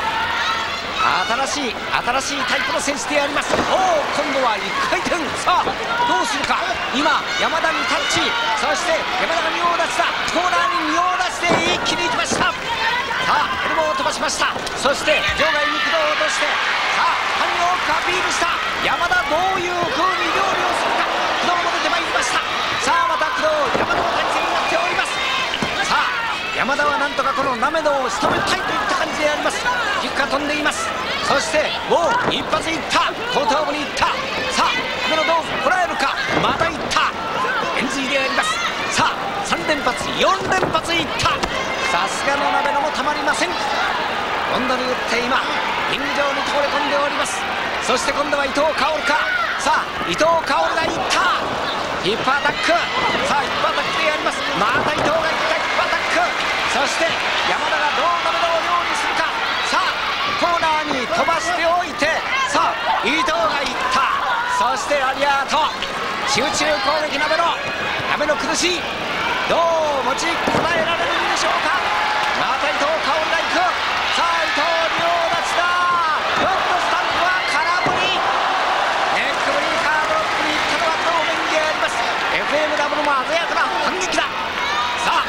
新しいタイプの選手であります。今度は1回転。さあどうするか。今山田にタッチ。そして山田が身を出した。コーナーに身を出して一気に行きました。さあエルボーを飛ばしました。そして場外に工藤を落として、さあファンに多くアピールした山田、どういう風に料理をするか。工藤も出てまいりました。さあまた工藤山田の対戦になっております。さあ山田はなんとかこのナメドを仕留めたいといった感じであります。キックが飛んでいます。そしてもう一発いった。後頭部にいった。さあナメドどうこらえるか。またいった。円髄であります。さあ3連発4連発いった。さすがのナメドもたまりません。温度に打って今リング上に倒れ込んでおります。そして今度は伊藤薫か。さあ伊藤薫がいった。ヒップアタック。さあヒップアタックであります。また伊藤がいったヒップアタック。そして山田がどうナメドを料理するか。さあコーナーに飛ばしておいて、さあ伊藤がいった。そしてラリアート集中攻撃。ナメド苦しい。どう持ちこたえられるんでしょうか。また伊藤薫がいく。さあ伊藤両立だ。フロントスタンプは空振り。ネックブリーカードロップにいったのは工藤恵であります。 FMW も鮮やかな反撃だ。さあ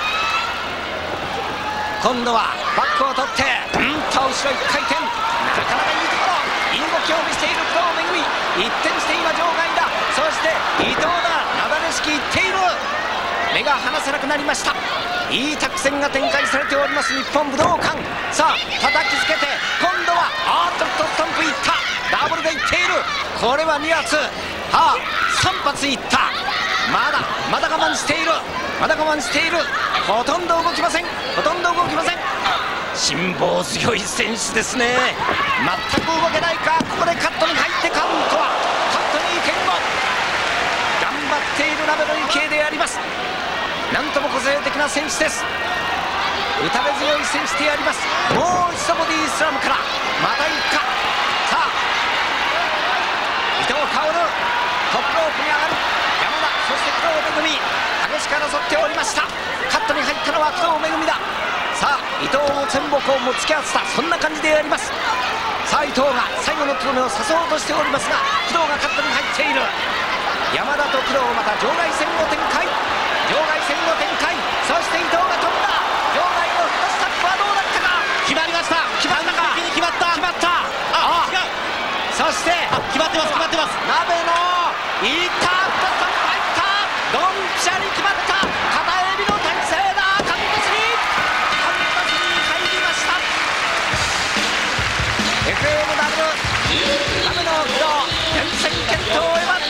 今度はバックを取って後ろ1回転。なかなかいいところいい動きを見せている工藤恵。一転して今場外だ。そして伊藤だ。なだれ式いっている。目が離せなくなりました。いい作戦が展開されております日本武道館。さあ叩きつけて今度はフットスタンプいった。ダブルでいっている。これは2発。3発いった。まだ我慢している。ほとんど動きません。辛抱強い選手ですね。全く動けないか。ここでカットに入ってカウントはカットに行けんぼ。頑張っているラベル池であります。なんとも個性的な選手です。打たれ強い選手であります。もう一度ボディスラムからまたいくか。さあ伊藤薫トップロープに上がる山田。そして工藤恵激しく争っておりました。カットに入ったのは工藤恵だ。さあ伊藤の前木をも突き合わせたそんな感じであります。さあ伊藤が最後のとどめを刺そうとしておりますが工藤がカットに入っている。山田と工藤また場外戦を展開。そして伊藤が飛んだ。場外のフットスタップはどうだったか。 決まりました。 決まったか。 決まった。 違う。そして決まってます。 鍋のいったフットスタップ入った。ドンピシャに決まった。片エビの体勢だ。カンパスに入りました。 FMW 鍋の工藤連戦決闘を得ます。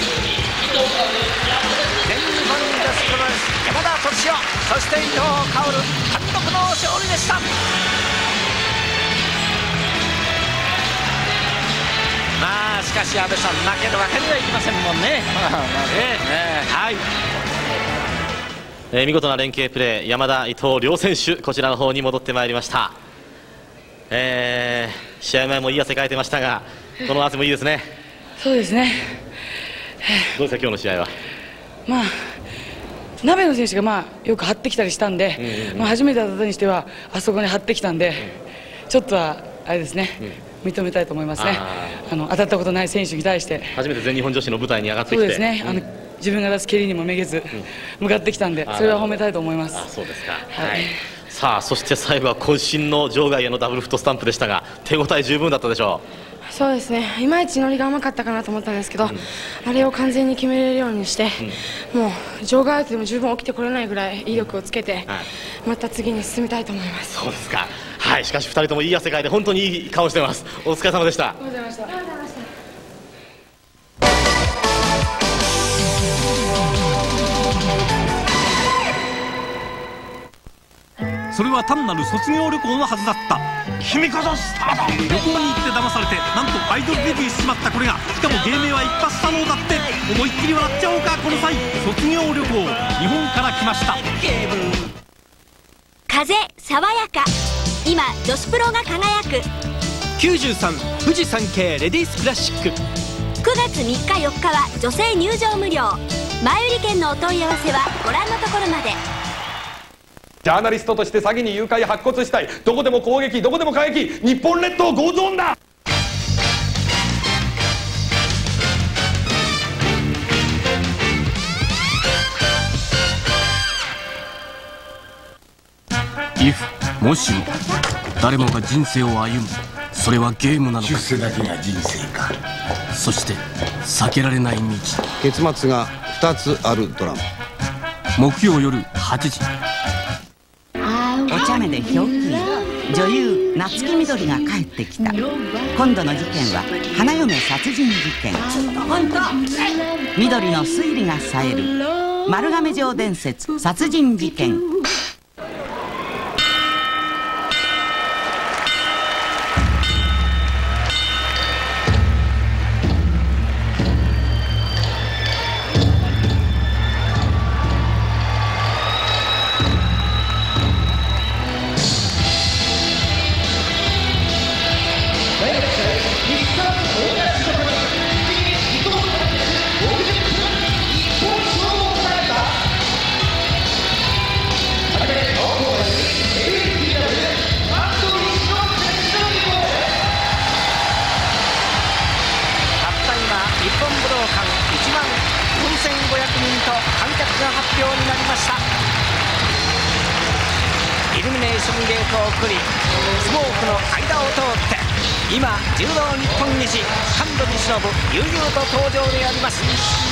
全日本女子プロレス山田敏夫そして伊藤薫単独の勝利でした。まあしかし阿部さん負けるわけにはいきませんもんね。 はい、見事な連携プレー山田伊藤両選手こちらの方に戻ってまいりました。試合前もいい汗かいてましたがこの汗もいいですね。 そうですね。 どうですか今日の試合は。 まあ鍋野選手がよく張ってきたりしたんで、初めて当たったにしてはあそこに張ってきたんで、ちょっとはあれですね、認めたいと思いますね。当たったことない選手に対して初めて全日本女子の舞台に上がってきて、 そうですね、自分が出す蹴りにもめげず向かってきたんで、それは褒めたいと思います。 そうですか。はい。さあそして最後は渾身の場外へのダブルフットスタンプでしたが手応え十分だったでしょう。 そうですね、いまいちノリが甘かったかなと思ったんですけど、あれを完全に決めれるようにして、もう場外アウトでも十分起きてこれないぐらい威力をつけて、また次に進みたいと思います。 そうですか。はい、しかし2人ともいい汗かいて本当にいい顔してます。お疲れ様でした。 ありがとうございました。 それは単なる卒業旅行のはずだった。君こそスターだ。旅行に行って騙されてなんとアイドルデビューしちまったこれが、しかも芸名は一発可能だって。思いっきり笑っちゃおうかこの際。卒業旅行、日本から来ました。 風爽やか、今女子プロが輝く 93富士山系レディースクラシック。 9月3日4日は女性入場無料。前売り券のお問い合わせはご覧のところまで。 ジャーナリストとして詐欺に誘拐白骨死体、どこでも攻撃どこでも過激、日本列島ゴーゾーンだ。 もしも誰もが人生を歩む、それはゲームなのか。出世だけが人生か。そして避けられない道。 結末が2つあるドラマ。 木曜夜8時。 お茶目でひょうきん女優夏木みどりが帰ってきた。今度の事件は花嫁殺人事件。みどりの推理が冴える丸亀城伝説殺人事件。 今柔道日本一神取忍悠々と登場であります。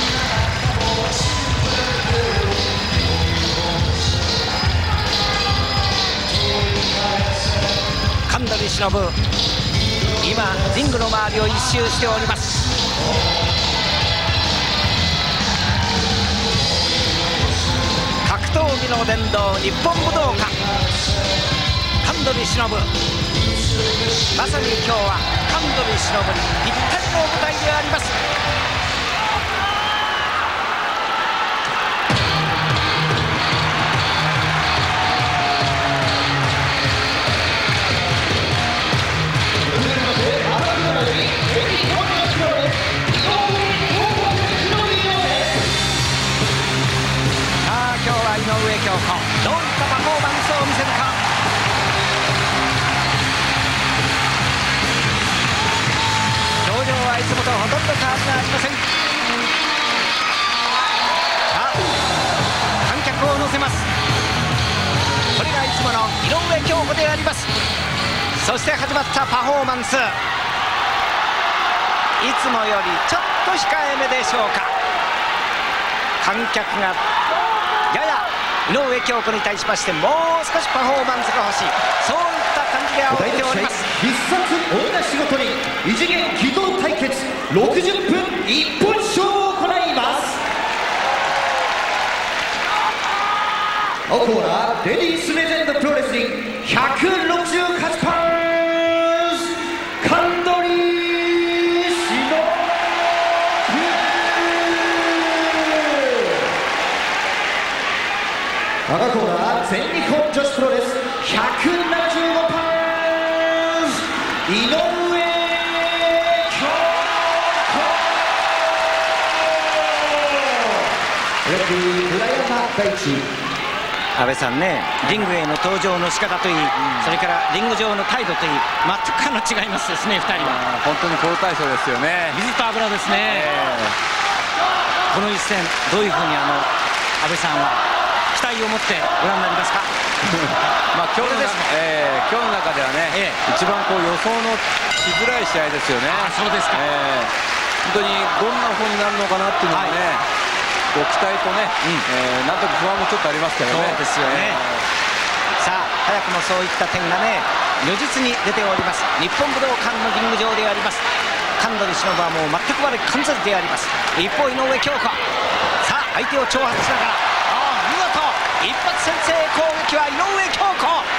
神取忍、今リングの周りを一周しております。格闘技の殿堂日本武道館、神取忍、まさに今日は神取忍にぴったりの舞台であります。さあ今日は井上京子、どういったパフォーマンスを見せるか。いつもとほとんど変わりがありません。さあ観客を乗せます。これがいつもの井上京子であります。そして始まったパフォーマンス、いつもよりちょっと控えめでしょうか。観客がやや井上京子に対しましてもう少しパフォーマンスが欲しい、そういった感じで仰いでおります。 必殺女仕事に異次元機動対決60分一本勝負を行います。青コーナーレディースレジェンドプロレスリング168パンチ神取忍。赤コーナー全日本女子プロレス175パンチ井上安倍さんね、リングへの登場の仕方といい、それからリング上の態度といい、全く違いますですね、2人は。 本当に好対照ですよね。 水と油ですね。この一戦、どういうふうに安倍さんは期待を持ってご覧になりますか。 まあ今日の中ではね、一番こう予想のしづらい試合ですよね。 そうですか。 本当にどんな方になるのかなっていうのがね、期待とね、なんとか不安もちょっとありますけどね。 そうですよね。さあ早くもそういった点がね如実に出ております。日本武道館のリング上であります。神取忍はもう全く悪い完全であります。一方井上京子、さあ相手を挑発しながら見事一発先制攻撃は井上京子。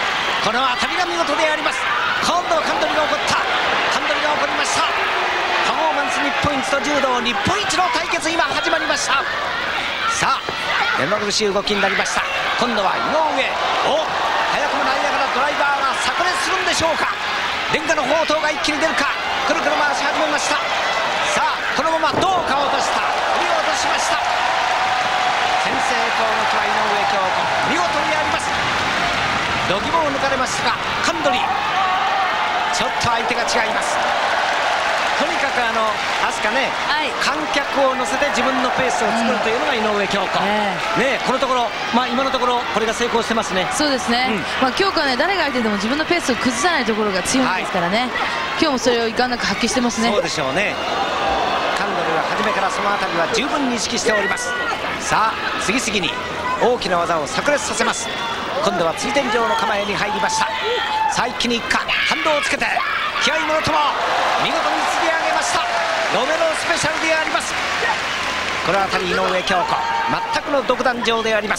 この当たりが見事であります。今度はカンドリが起こった。カンドリが起こりました。パフォーマンス日本一と柔道日本一の対決、今始まりました。さあ目まぐるしい動きになりました。今度は井上、早くも内野からドライバーが炸裂するんでしょうか。レンガの砲塔が一気に出るか。くるくる回し始めました。さあこのままどうか落とした。振り落としました。先制攻撃は井上京子、見事にあります。度肝を抜かれましたがカンドリちょっと相手が違います。とにかく飛鳥ね、観客を乗せて自分のペースを作るというのが井上京子、ね、このところ、今のところこれが成功してますね。 そうですね、京子はね、誰が相手でも自分のペースを崩さないところが強いですからね、今日もそれを遺憾なく発揮してますね。 そうでしょうね。カンドルは初めからその辺りは十分に意識しております。さあ次々に大きな技を炸裂させます。今度は追天上の構えに入りました。さあ一気に一家反動をつけて気合いものとも見事に釣り上げました。ロメロスペシャルであります。この辺り井上京子全くの独壇場であります。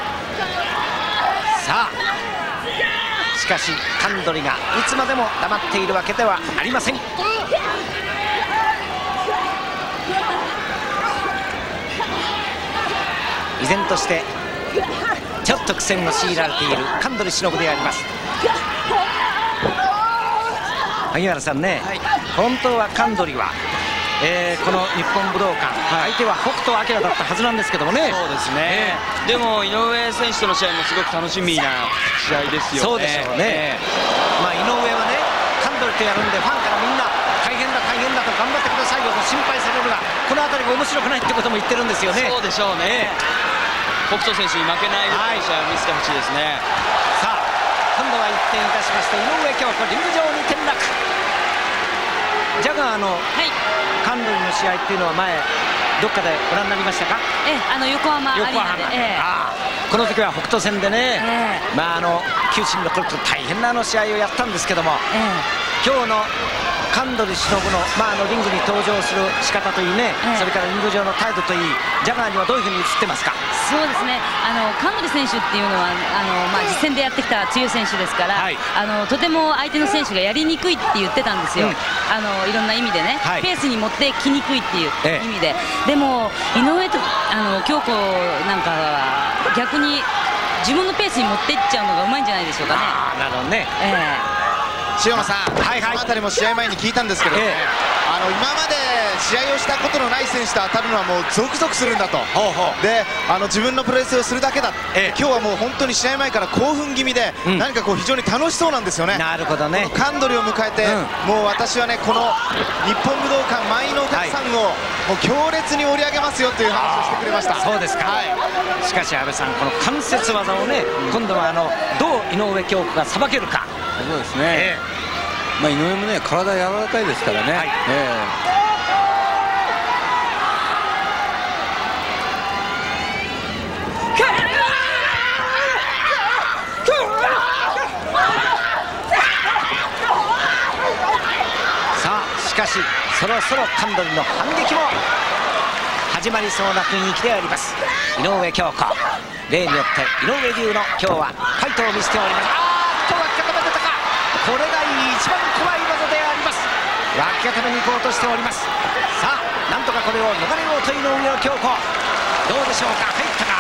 さあしかしカンドリがいつまでも黙っているわけではありません。依然としてちょっと苦戦を強いられているカンドリ忍であります。萩原さんね、本当はカンドリは、この日本武道館、相手は北斗晶だったはずなんですけどもね。 そうですね、でも井上選手との試合もすごく楽しみな試合ですよね。 そうでしょうね、井上はねカンドリとやるんでファンからみんな大変だ大変だと頑張ってくださいよと心配されるが、この辺りが面白くないってことも言ってるんですよね。 そうでしょうね、北斗選手に負けないぐらいの試合を見せてほしいですね。 さあ今度は1点いたしまして井上京子リング上に転落。ジャガーのカンドリの試合っていうのは前どっかでご覧になりましたか？ 横浜アリーナで、 この時は北斗戦でね、球審のこれと大変な試合をやったんですけども、今日のカンドリ忍の、リングに登場する仕方といいね、それからリング上の態度といい、ジャガーにはどういうふうに映ってますか？ そうですね、カンドリ選手っていうのは実戦でやってきた強い選手ですから、とても相手の選手がやりにくいって言ってたんですよ、いろんな意味でね、ペースに持ってきにくいっていう意味で、でも井上と京子なんかは逆に自分のペースに持っていっちゃうのがうまいんじゃないでしょうかね。 なるほどね。 塩野さん、この辺りも試合前に聞いたんですけど、今まで試合をしたことのない選手と当たるのはもうゾクゾクするんだと、で自分のプレスをするだけだ、今日はもう本当に試合前から興奮気味で、何か非常に楽しそうなんですよね。 なるほどね。 カンドリを迎えて、もう私はね、この日本武道館満員のお客さんをもう強烈に盛り上げますよという話をしてくれました。 そうですか、しかし安倍さん、この関節技をね、今度はどう井上京子がさばけるか。 そうですね、井上もね体柔らかいですからね、 さあしかしそろそろカンドリの反撃も始まりそうな雰囲気であります。井上京子、例によって井上流の今日はファイトを見せております。脇固め出たか、これが一番怖い技であります。脇固めに行こうとしております。さあなんとかこれを逃れようと井上京子、どうでしょうか、入ったか。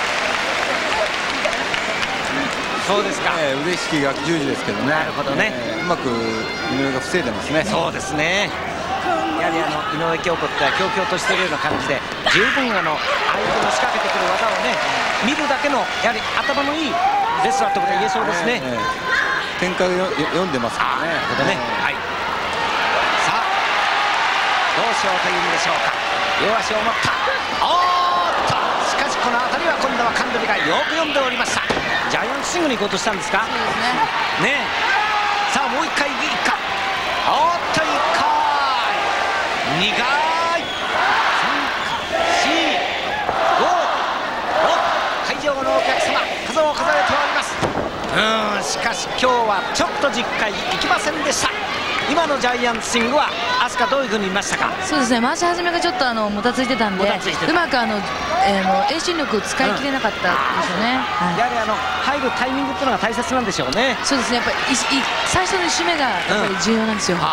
そうですか、 腕引きが十字ですけどね。 なるほどね、 うまく井上が防いでますね。 そうですね、やはり井上京子ってひょうひょうとしているような感じで、十分相手の仕掛けてくる技をね見るだけのやはり頭のいいレスラーってことは言えそうですね。 展開を読んでますからね。 なるほどね、さあどうしようというんでしょうか。両足を持った、しかしこの辺りは今度はカンドリがよく読んでおりました。ジャイアンツスイングに行こうとしたんですか。そうですね。さあもう一回いいか。1回2回3、4、5、6、会場のお客様数を数えております。しかし今日はちょっと10回いきませんでした。今のジャイアンツスイングは飛鳥どういうふうに見ましたか。 そうですね、回し始めがちょっともたついてたんで、うまく遠心力を使い切れなかったですよね。 やはり入るタイミングっていうのが大切なんでしょうね。 そうですね、やっぱり最初の締めがやっぱり重要なんですよ。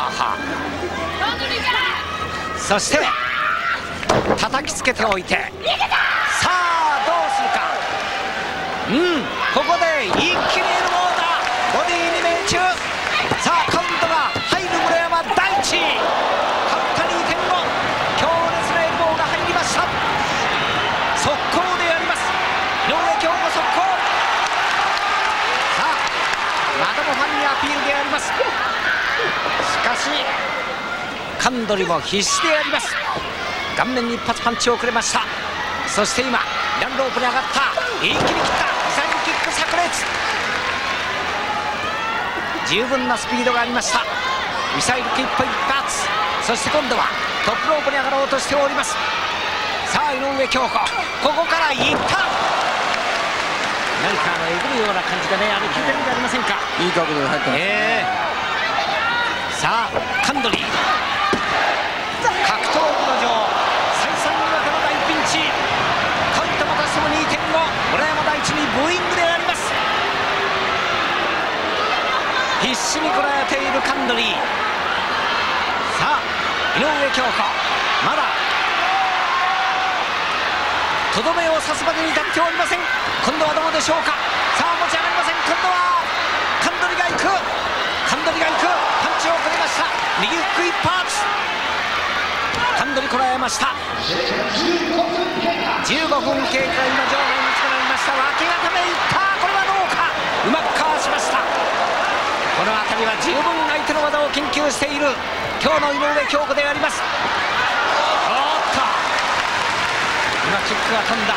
そして叩きつけておいて、さあどうするか。ここで一気にエルボーだ。ボディに命中。さあカウントが入る村山大地、カウンター2.5、強烈なエルボーが入りました。速攻でやります。井上京子速攻。さあまたもファンにアピールでやります。しかし神取も必死でやります。顔面に一発パンチをくれました。そして今ランロープに上がった、一気に切った、ミサイルキック炸裂。十分なスピードがありました。ミサイルキック一発。そして今度はトップロープに上がろうとしております。さあ井上京子、ここからいった。何かえぐるような感じでね、効いてるんじゃありませんか。 いい角度で入ってますね。 さあカンドリー、格闘技の女王、再三にわたる大ピンチ。カウントまたしても 2.5、 村山大地にブーイングであります。必死にこらえているカンドリー。さあ井上京子、まだとどめを刺すまでに至っておりません。今度はどうでしょうか。さあ持ち上がりません。今度はカンドリが行く、カンドリが行く、パンチをくれました。右フック一発、カンドリこらえました。15分経過、今場外につかまりました。脇固めいった。これはどうか、うまくかわしました。この辺りは十分相手の技を研究している今日の井上京子であります。おっと今キックが飛んだ。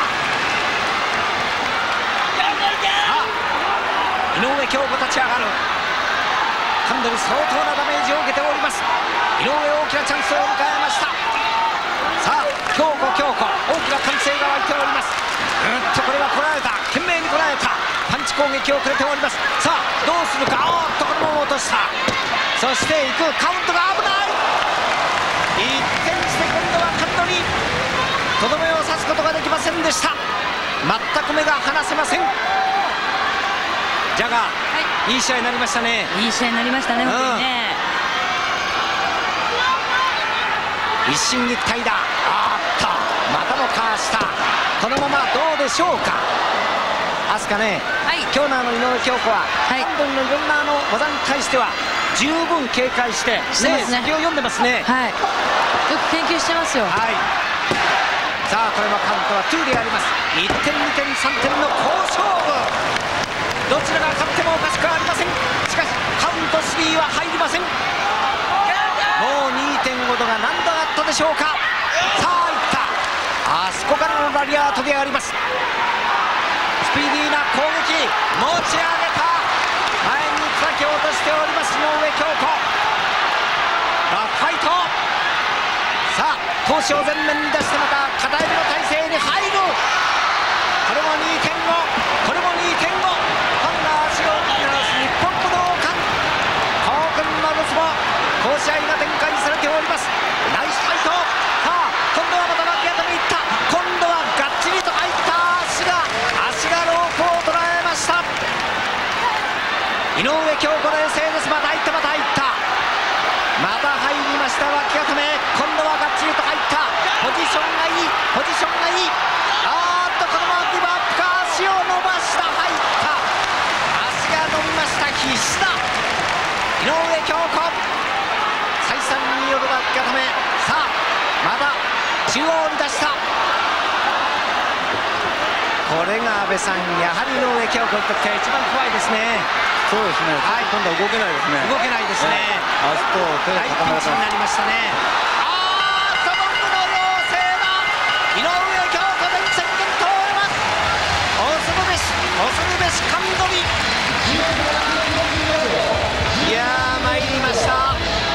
井上京子立ち上がる。カンドリ相当なダメージを受けております。井上大きなチャンスを迎えました。さあ京子大きな歓声が湧いております。これはこらえた、懸命にこらえた。パンチ攻撃をくれております。さあどうするか。おっとこのまま落とした。そしていく、カウントが危ない。一転して今度はカンドリ、とどめを刺すことができませんでした。全く目が離せません。ジャガー、いい試合になりましたね。 いい試合になりましたね、本当にね。 一進一退だ。またもかわした。このままどうでしょうか。アスカね、今日の井上京子はカンドリのいろんな技に対しては十分警戒して先を読んでますね。 よく研究してますよ。 さあこれもカウントは2であります。1点2点3点の好勝負。どちらが勝ってもおかしくありません。しかしカウント3は入りません。もう 2.5 度が何度あったでしょうか。さあいった。あそこからのラリアートであります。スピーディーな攻撃、持ち上げた。前に叩き落としております井上京子。バックファイト。さあ闘志を前面に出してまた片指の体勢に入る。これも 2.5、 これも 2.5。 ファンが足を鳴らす日本武道館。興奮のるつぼ、好試合が展開されております。ナイスファイト。さあ今度はまた脇固めいった。今度はがっちりと入った。足がロープを捉えました。井上京子冷静です。また入った、また入った、また入りました。脇固め、今度はがっちりと入った。ポジションがいい、ポジションがいい。このままギブアップか。足を伸ばした、入った。足が伸びました。必死だ井上京子。再三による脇固め。さあまた中央に出した。これが安倍さん、やはり井上京子にとって一番怖いですね。 そうですね。今度は動けないですね。 動けないですね。 足と手が固まらない。大ピンチになりましたね。 ドボンの要請だ。井上京子連戦健闘を得ます。恐るべし、恐るべしカンドリ。いやー参りました。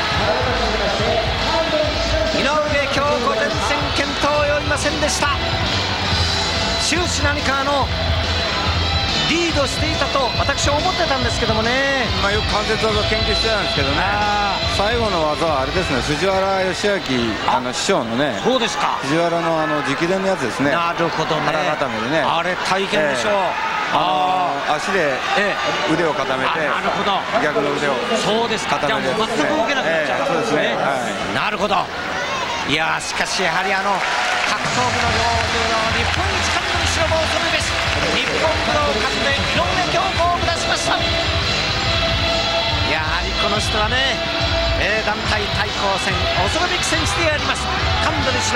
井上京子連戦健闘を及びませんでした。終始何かリードしていたと私は思ってたんですけどもね。 よく関節技研究してたんですけどね、最後の技はあれですね、藤原義明師匠のね、 そうですか、 藤原の直伝のやつですね。 なるほどね、 腹固めでね、 あれ大変でしょう。 足で腕を固めて、逆の腕をそうですか、じゃあもう全く動けなくなっちゃう。そうですね、なるほど。いやしかしやはり格闘技の日本一冠の忍を取るべし日本武道館で井上京子を下しました。やはりこの人はね、団体対抗戦恐るべき戦士であります神取忍。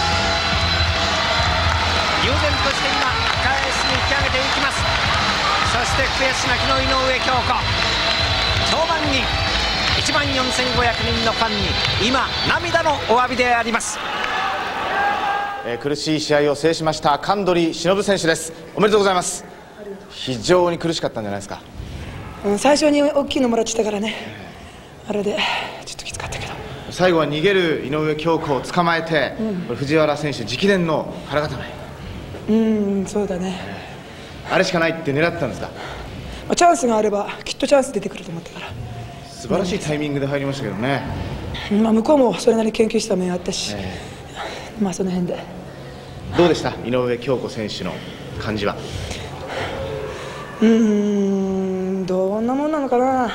悠然として今控え室に引き上げていきます。そして悔し泣きの井上京子、超満員14500人のファンに今涙のお詫びであります。 苦しい試合を制しました神取忍選手です。おめでとうございます。非常に苦しかったんじゃないですか。 最初に大きいのもらってたからね、あれでちょっときつかったけど、 最後は逃げる井上京子を捕まえて、これ藤原選手直伝の腹固め。 そうだね、 あれしかないって狙ってたんですか。 チャンスがあればきっとチャンス出てくると思ったから。 素晴らしいタイミングで入りましたけどね。 向こうもそれなりに研究した面あったし、その辺で。 どうでした井上京子選手の感じは。 どんなもんなのかな。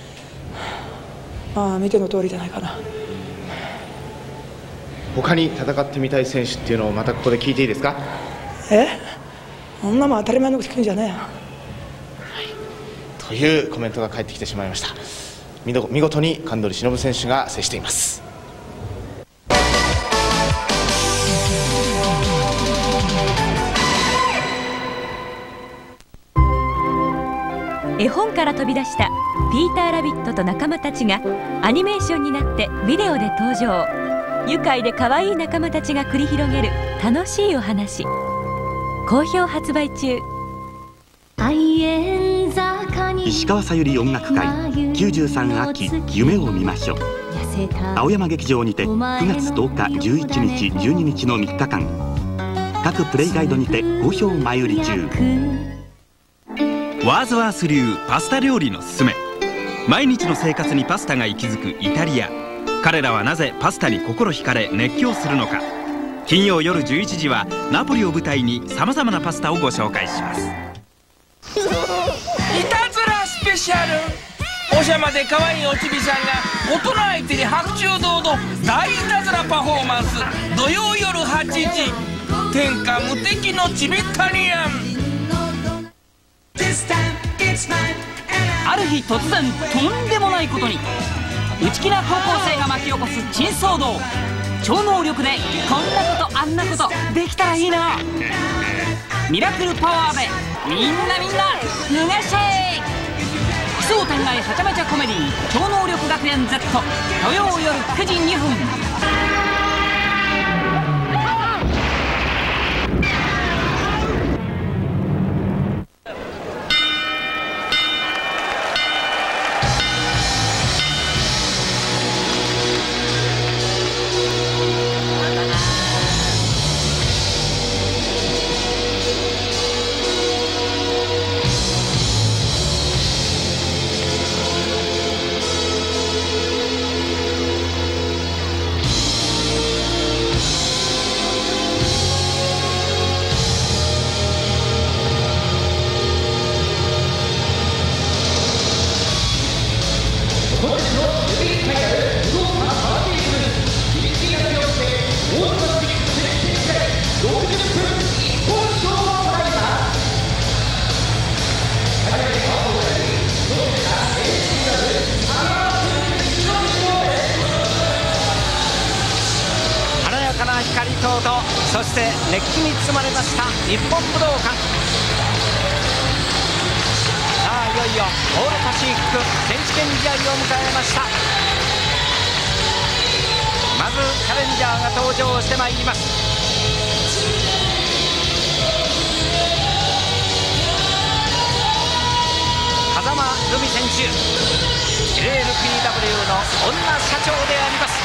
見ての通りじゃないかな。 他に戦ってみたい選手っていうのをまたここで聞いていいですか。 そんなもん当たり前のこと聞くんじゃねえよ。 というコメントが返ってきてしまいました。見事に神取忍選手が制しています。 絵本から飛び出したピーターラビットと仲間たちがアニメーションになってビデオで登場。愉快で可愛い仲間たちが繰り広げる楽しいお話。好評発売中。 石川さゆり音楽会93秋夢を見ましょう。青山劇場にて9月10日11日12日の3日間、各プレイガイドにて好評前売り中。 ワーズワース流パスタ料理のすすめ。毎日の生活にパスタが息づくイタリア。彼らはなぜパスタに心惹かれ熱狂するのか。金曜夜11時はナポリを舞台にさまざまなパスタをご紹介します。 いたずらスペシャル。おしゃまで可愛いおちびさんが大人相手に白昼堂々大いたずらパフォーマンス。土曜夜8時、天下無敵のチビタリアン。 ある日突然とんでもないことに。内気な高校生が巻き起こす珍騒動。超能力でこんなことあんなことできたらいいな。ミラクルパワーでみんな脱がしちゃえ。奇想天外はちゃめちゃコメディ超能力学園 Z 土曜夜9時2分。 光灯とそして熱気に包まれました日本武道館。さあいよいよオールパシフィック選手権試合を迎えました。まずチャレンジャーが登場してまいります。風間ルミ選手、 LLPW の女社長であります。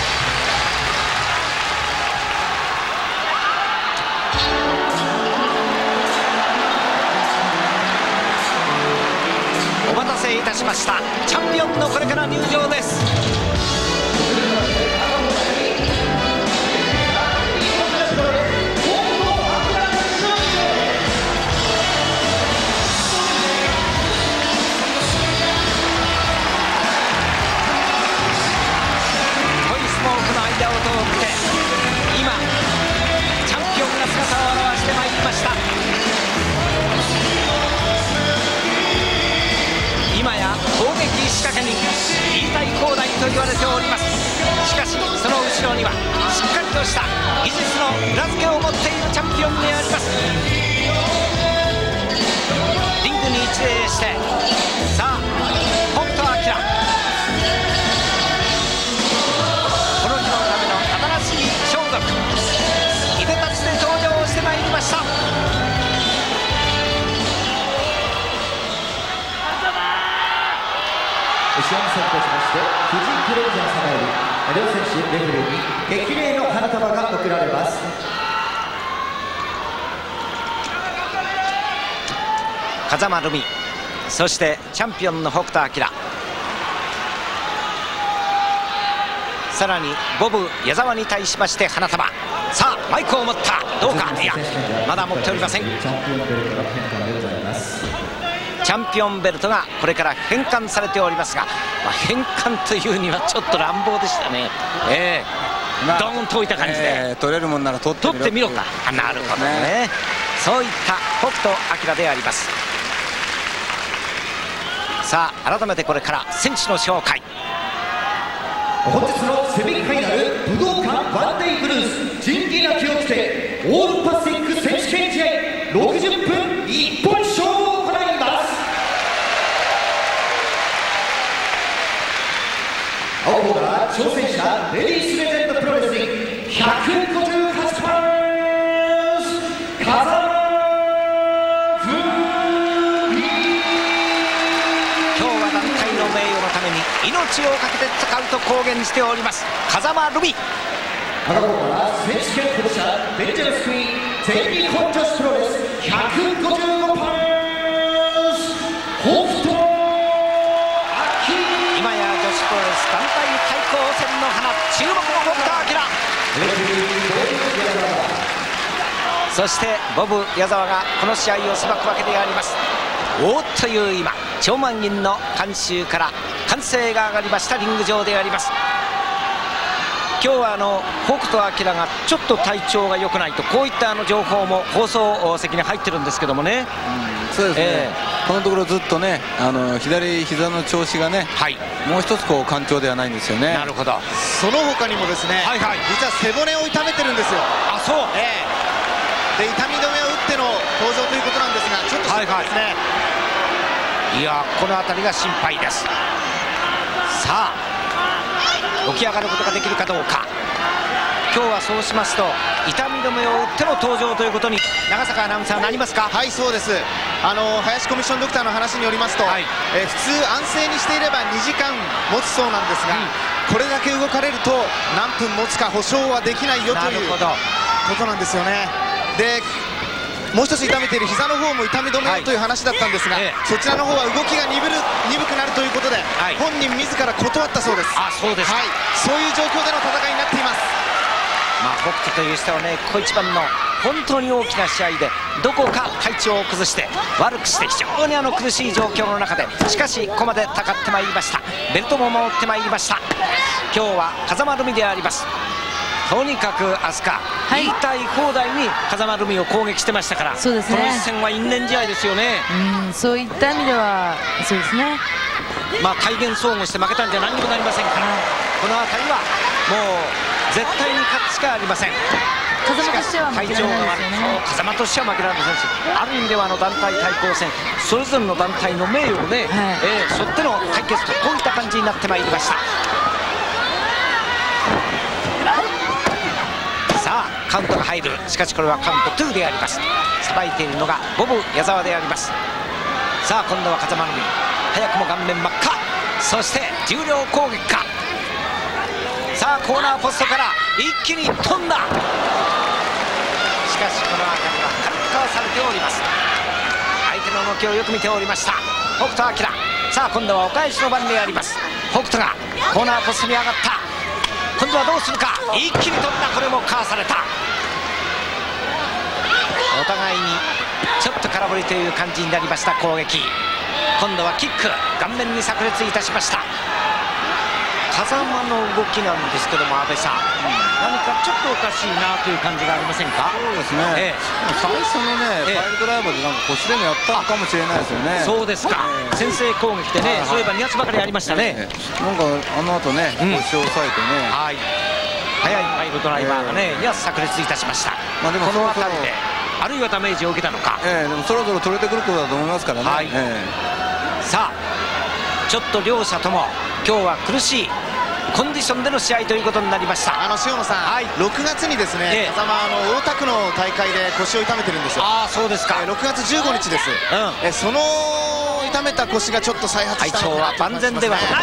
しました。チャンピオンのこれから入場です。濃いスモークの間を通って今チャンピオンが姿を現してまいりました。今や攻撃仕掛けに言いたい放題と言われております。しかしその後ろにはしっかりとした技術の裏付けを持っているチャンピオンであります。リングに一礼してさあ北斗晶、この日のための新しい装束いでたちで登場してまいりました。 試合に先行しまして藤井プレゼン様より両選手レフェリーに激励の花束が贈られます。 風間ルミ、そしてチャンピオンの北斗晶、さらにボブ矢沢に対しまして花束。さあマイクを持った、どうか。いやまだ持っておりません。チャンピオンベルトがこれから返還されておりますが、返還というにはちょっと乱暴でしたね。ドーンと置いた感じで、 取れるもんなら取ってみろか。なるほどね。そういった北斗晶であります。さあ改めてこれから選手の紹介。 本日のセミファイナル武道館ワンデイブルース仁義なきをつけオールパシフィック選手権試合60分一本勝負を行います。青コーナー挑戦者レディースレジェンドプロレスリング158パウンド風間文美。 今日は団体の名誉のために命を懸けて戦うと公言しております風間ルミ。 赤コーナー選手権保持者デンジャラスクイーン全日本女子プロレス155パウンド北斗。 今や女子プロレス団体対抗戦の花、注目の北斗晶。そしてボブ矢沢がこの試合を裁くわけであります。おっという今超満員の観衆から歓声が上がりましたリング上であります。今日は北斗晶がちょっと体調が良くないと、こういった情報も放送席に入ってるんですけどもね。 そうですね、このところずっとね左膝の調子がね、もう一つ簡調ではないんですよね。 なるほど。 その他にもですね、実は背骨を痛めてるんですよ。 あ、そう。 で痛み止めを打っての登場ということなんですが、ちょっと心配ですね。 いやこの辺りが心配です。さあ起き上がることができるかどうか。今日はそうしますと痛み止めを打っての登場ということに長坂アナウンサーなりますか。 はい、そうです。林コミッションドクターの話によりますと、普通安静にしていれば2時間持つそうなんですが、これだけ動かれると何分持つか保証はできないよということなんですよね。でもう一つ痛めている膝の方も痛み止めをという話だったんですが、そちらの方は動きが鈍くなるということで、本人自ら断ったそうです。 そうですか。 そういう状況での戦いになっています。 北斗という人はね、ここ一番の本当に大きな試合でどこか体調を崩して悪くして非常に苦しい状況の中で、しかしここまで戦ってまいりました。ベルトも守ってまいりました。今日は風間ルミであります。とにかく飛鳥、言いたい放題に風間ルミを攻撃してましたから、 そうですね、 この一戦は因縁試合ですよね。 そういった意味ではそうですね。 体現総合して負けたんじゃ何にもなりませんから、この辺りはもう絶対に勝つしかありません。 風間としては負けられないですよね。 風間としては負けられませんし、ある意味では団体対抗戦、それぞれの団体の名誉をね、沿っての対決と、こういった感じになってまいりました。さあカウントが入る。しかしこれはカウント2であります。さばいているのがボブ矢沢であります。さあ今度は風間ルミ、早くも顔面真っ赤。そして重量攻撃か。さあコーナーポストから一気に飛んだ。しかしこの辺りは軽くかわされております。相手の動きをよく見ておりました北斗晶。ささあ今度はお返しの番であります。北斗がコーナーポストに上がった。今度はどうするか。一気に飛んだ。これもかわされた。お互いにちょっと空振りという感じになりました。攻撃、今度はキック、顔面に炸裂いたしました。風間の動きなんですけども、阿部さん、何かちょっとおかしいなという感じがありませんか。 そうですね、最初のね、ファイルドライバーでなんか腰でもやったのかもしれないですよね。 そうですか、先制攻撃でね、そういえば2発ばかりありましたね。 なんかあの後ね、腰を押さえてね、 速いファイルドライバーがね、2発炸裂いたしました。でもこの辺りであるいはダメージを受けたのか。 でもそろそろ取れてくることだと思いますからね。 さあちょっと両者とも今日は苦しいコンディションでの試合ということになりました。 塩野さん、6月にですね、風間大田区の大会で腰を痛めてるんですよ。 そうですか。 6月15日です。その痛めた腰がちょっと再発したのかなと。 体調は万全ではない。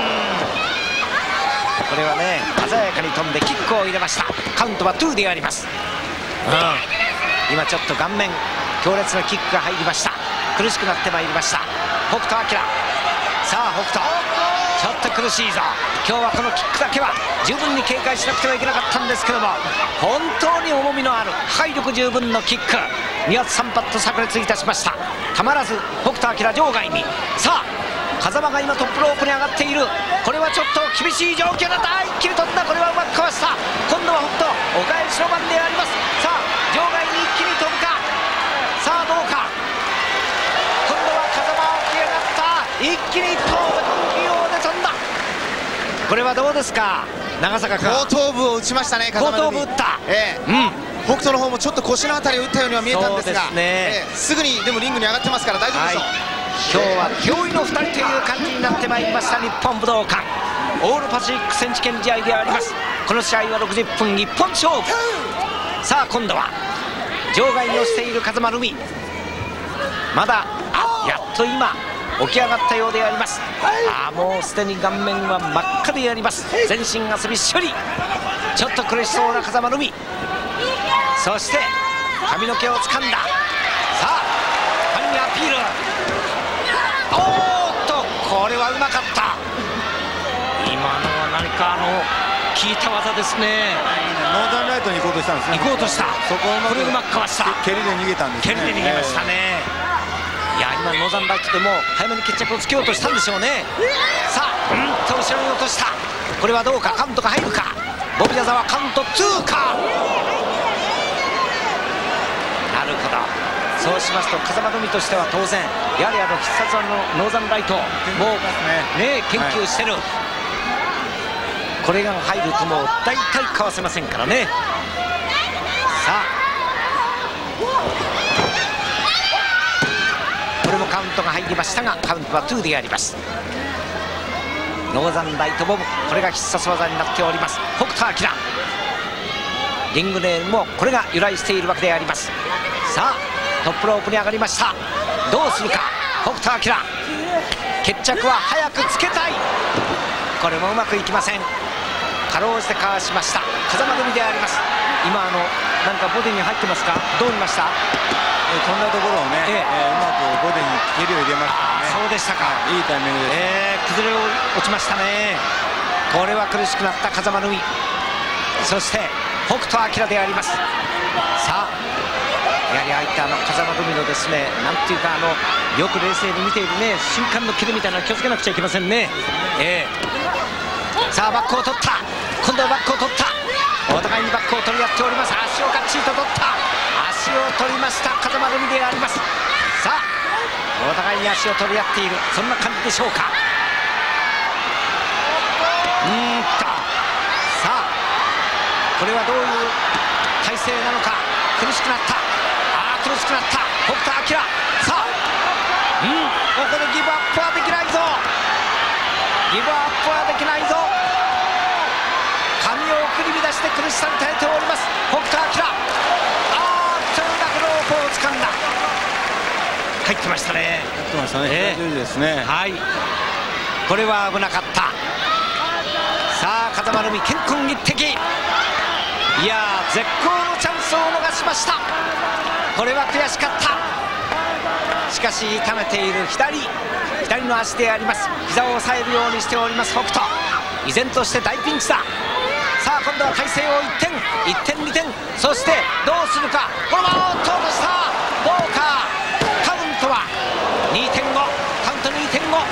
これはね、鮮やかに飛んでキックを入れました。カウントは2であります。今ちょっと顔面強烈なキックが入りました。苦しくなってまいりました北斗晶。さあ北斗ちょっと苦しいぞ。今日はこのキックだけは十分に警戒しなくてはいけなかったんですけども、本当に重みのある破壊力十分のキック、2発3発と炸裂いたしました。たまらず北斗晶場外に。さあ風間が今トップロープに上がっている。これはちょっと厳しい状況だった。一気に飛んだ。これはうまくかわした。今度は北斗お返しの番であります。さあ場外に一気に飛ぶか。さあどうか。今度は風間起き上がった。一気に飛ぶ。器用で飛んだ。これはどうですか長坂君。 後頭部を打ちましたね。 後頭部打った。 北斗の方もちょっと腰のあたりを打ったようには見えたんですが、すぐにでもリングに上がってますから大丈夫でしょう。 今日は驚異の2人という感じになってまいりました日本武道館オールパシフィック選手権試合であります。この試合は60分一本勝負。さあ今度は場外に落ちている風間ルミ、まだやっと今起き上がったようであります。もうすでに顔面は真っ赤であります。全身汗びっしょり。ちょっと苦しそうな風間ルミ、そして髪の毛を掴んだ。さあファンにアピール。おーっとこれはうまかった。今のは何か効いた技ですね。 ノーザンライトに行こうとしたんですね。 行こうとした。そこをこれうまくかわした。 蹴りで逃げたんですね。 蹴りで逃げましたね。いや今ノーザンライトでも早めに決着をつけようとしたんでしょうね。さあ後ろに落とした。これはどうか。カウントが入るか。ボビダザはカウント2か。なるほど。そうしますと風間のみとしては当然やはり必殺技のノーザンライトもうね研究してる。これが入るともう大体かわせませんからね。さあこれもカウントが入りましたがカウントは2であります。ノーザンライトボム、これが必殺技になっております北斗晶。リングネームもこれが由来しているわけであります。さあトップロープに上がりました。どうするか北斗晶。決着は早くつけたい。これもうまくいきません。かろうじてかわしました風間組であります。今なんかボディに入ってますか。どう見ました。 飛んだところをね、うまくボディに蹴りを入れましたね。 そうでしたか。 いいタイミングで崩れ落ちましたね。これは苦しくなった風間組、そして北斗晶であります。さあやはりああいった風間組のですね、なんていうかよく冷静に見ているね瞬間の蹴りみたいなの気をつけなくちゃいけませんね。さあバックを取った。今度はバックを取った。お互いにバックを取り合っております。足をがっちりと取った。足を取りました風間組であります。さあお互いに足を取り合っている、そんな感じでしょうか。さあこれはどういう体勢なのか。苦しくなった。苦しくなった北斗晶。さあここでギブアップはできないぞ。ギブアップはできないぞ。髪を送り乱して苦しさに耐えております北斗晶。それだけロープを掴んだ。入ってましたね。 入ってましたね。上手ですね。 これは危なかった。さあ風間ルミ健康一滴。いや絶好のチャンスを逃しました。これは悔しかった。 しかし痛めている左の足であります。膝を押さえるようにしております北斗。依然として大ピンチだ。さあ今度は体勢を1点2点、そしてどうするか。このまま落とした。どうか。カウントは 2.5、カウント 2.5。 ま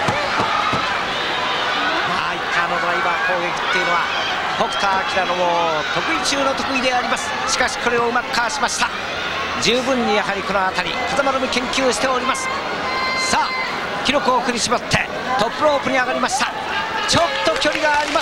あイッターのドライバー攻撃っていうのは北斗晶のもう得意中の得意であります。しかしこれをうまくかわしました。十分にやはりこの辺り風間のみ研究しております。さあ記録を振り絞ってトップロープに上がりました。ちょっと距離があります。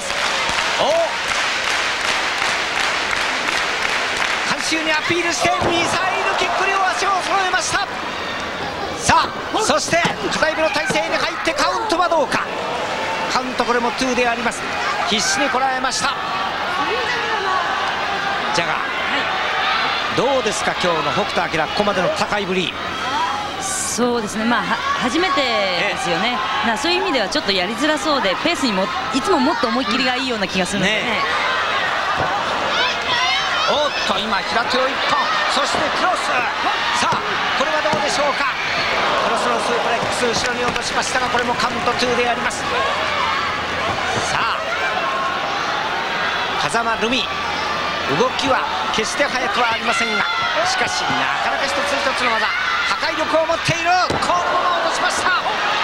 観衆にアピールしてミサイルキック両足を揃えました。さあそして片指の体勢に入ってカウントはどうか。カウントこれも2であります。必死にこらえました。ジャガー、どうですか今日の北斗晶、ここまでの戦いぶり。 そうですね、初めてですよね。そういう意味ではちょっとやりづらそうで、ペースにもいつももっと思い切りがいいような気がするので、 おっと今平手を1本、そしてクロス。さあこれはどうでしょうか。クロスのスープレックス後ろに落としましたが、これもカウント2であります。さあ風間ルミ、動きは決して速くはありませんが、しかしなかなか一つ一つの技、破壊力を持っている。このまま落としました。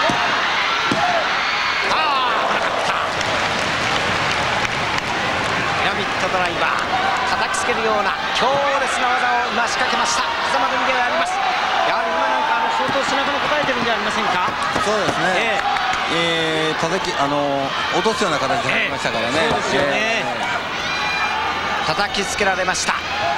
危なかった。ピラミッドドライバー、叩きつけるような強烈な技を今仕掛けました風間ルミであります。やはり今なんか相当背中も答えてるんじゃありませんか。 そうですね、落とすような形になりましたからね。 そうですよね、叩きつけられました。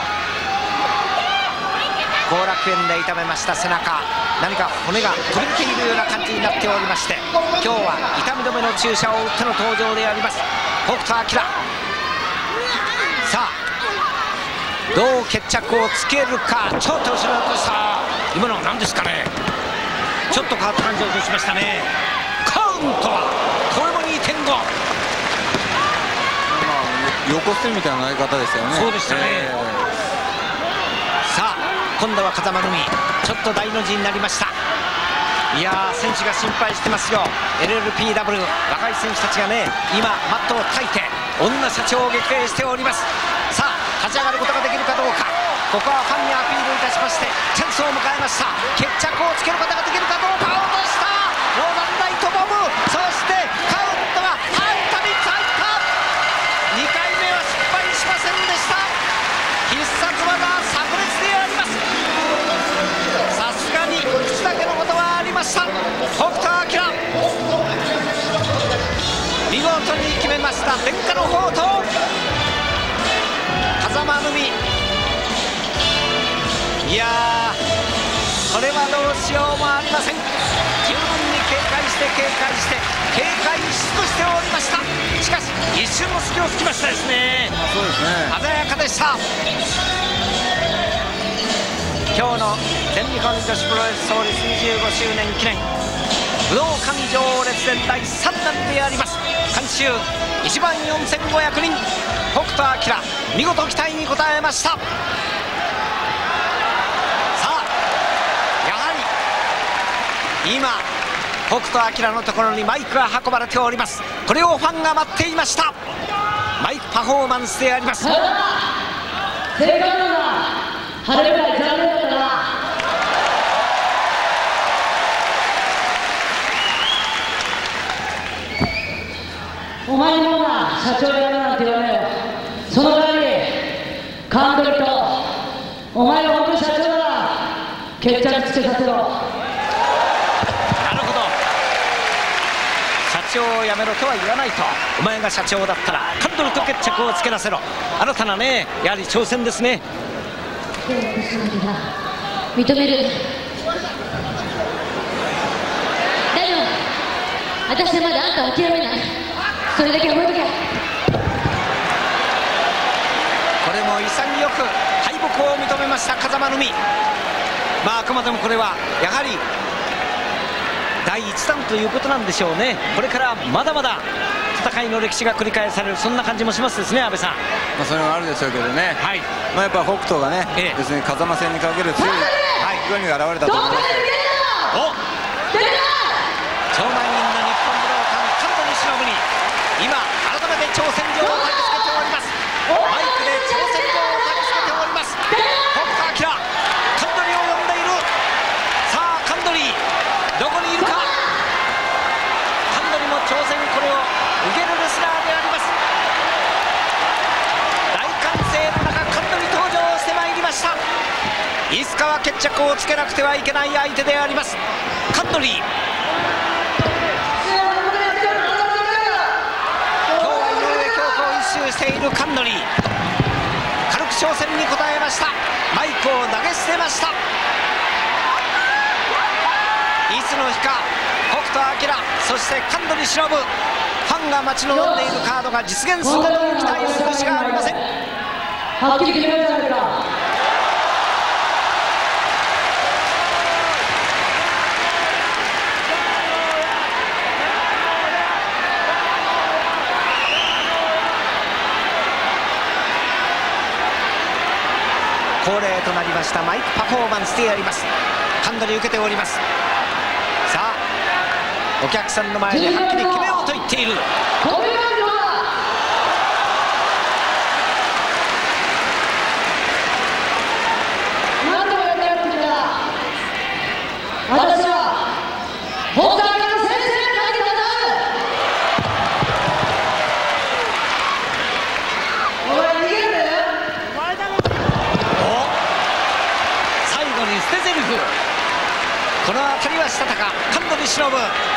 後楽園で痛めました背中、何か骨が飛び出ているような感じになっておりまして、今日は痛み止めの注射を打っての登場であります北斗晶。さあどう決着をつけるか。ちょっと後ろに落とした。今のは何ですかね。ちょっと変わった感じを落としましたね。カウントはこれも 2.5。 横捨てみたいな投げ方ですよね。 そうでしたね、さあ今度は風間のみ、ちょっと大の字になりました。いやー選手が心配してますよ。 LLPW 若い選手たちがね今マットを焚いて女社長を撃退しております。さあ立ち上がることができるかどうか。ここはファンにアピールいたしましてチャンスを迎えました。決着をつけることができるかどうか。落とした。ローザンライトボム、そしてカウントは入った。3つ入った。2回目は失敗しませんでした。必殺技炸裂であります。さすがに口だけのことはありました北斗晶。見事に決めました伝家の宝刀風間のみ。いやーこれはどうしようもありません。十分に警戒しとしておりました。しかし一瞬の隙を突きましたですね。 そうですね、 鮮やかでした。今日の全日本女子プロレス創立25周年記念武道館上列伝第3弾であります。観衆1万4500人、北斗晶見事期待に応えました。さあやはり今北斗晶のところにマイクが運ばれております。これをファンが待っていました。マイクパフォーマンスであります。 正解だな。晴れぐらい残念だったな。お前にもな社長やるなんて言わねえよ。その代わりカンドリとお前が本当に社長なら決着つけさせろ。 なるほど、社長を辞めろとは言わないと。お前が社長だったらカンドルと決着をつけなせろ。新たなねやはり挑戦ですね。 認める。だよ、私はまだあんたを諦めない。それだけ覚えとけ。これも潔く敗北を認めました風間のみ。あくまでもこれはやはり第1弾ということなんでしょうね。これからまだまだ戦いの歴史が繰り返される、そんな感じもしますですね、安倍さん。 それはあるでしょうけどね、やっぱ北斗がね、別に風間戦にかける強い意気込みが現れたと思います。 超満員の日本武道館、神戸忍に今改めて挑戦状を投げつけております。マイクで挑戦状を投げつけております。北斗晶、神戸を呼んでいる。さあ神戸どこにいるか。神戸も挑戦、これを受けるレスラーであります。大歓声の中、神戸登場してまいりました。いつかは決着をつけなくてはいけない相手であります神戸。今日は井上京子を一周している神戸、軽く挑戦に応えました。マイクを投げ捨てました。いつの日か北斗晶、そして神戸忍、ファンが待ち望んでいるカードが実現するという期待をするしかありません。 はっきり決めるじゃないか。 恒例となりましたマイクパフォーマンスであります。神戸に受けております。さあお客さんの前ではっきり決めようと言っている。 何度もやってやってきた。私は北斗晶の先生にかけたんだ。お前逃げるね。 最後に捨て台詞、この辺りはしたたか神戸忍。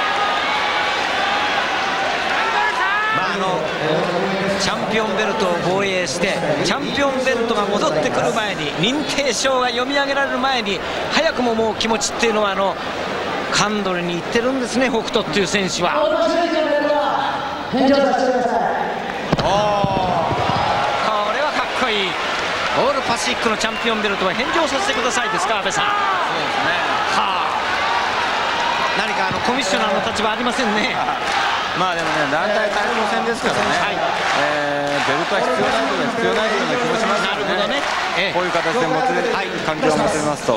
チャンピオンベルトを防衛してチャンピオンベルトが戻ってくる前に、認定証が読み上げられる前に早くももう気持ちっていうのは神戸に行ってるんですね、北斗っていう選手は。 返上させてください。 これはかっこいい。オールパシフィックのチャンピオンベルトは返上させてくださいですか、安倍さん。そうですね。はあ、何かコミッショナーの立場ありませんね。 まあでもね、団体タイトル戦ですからね、ベルトは必要ないと必要ないような気もしますよね。こういう形でもつれる環境を持ってみますと。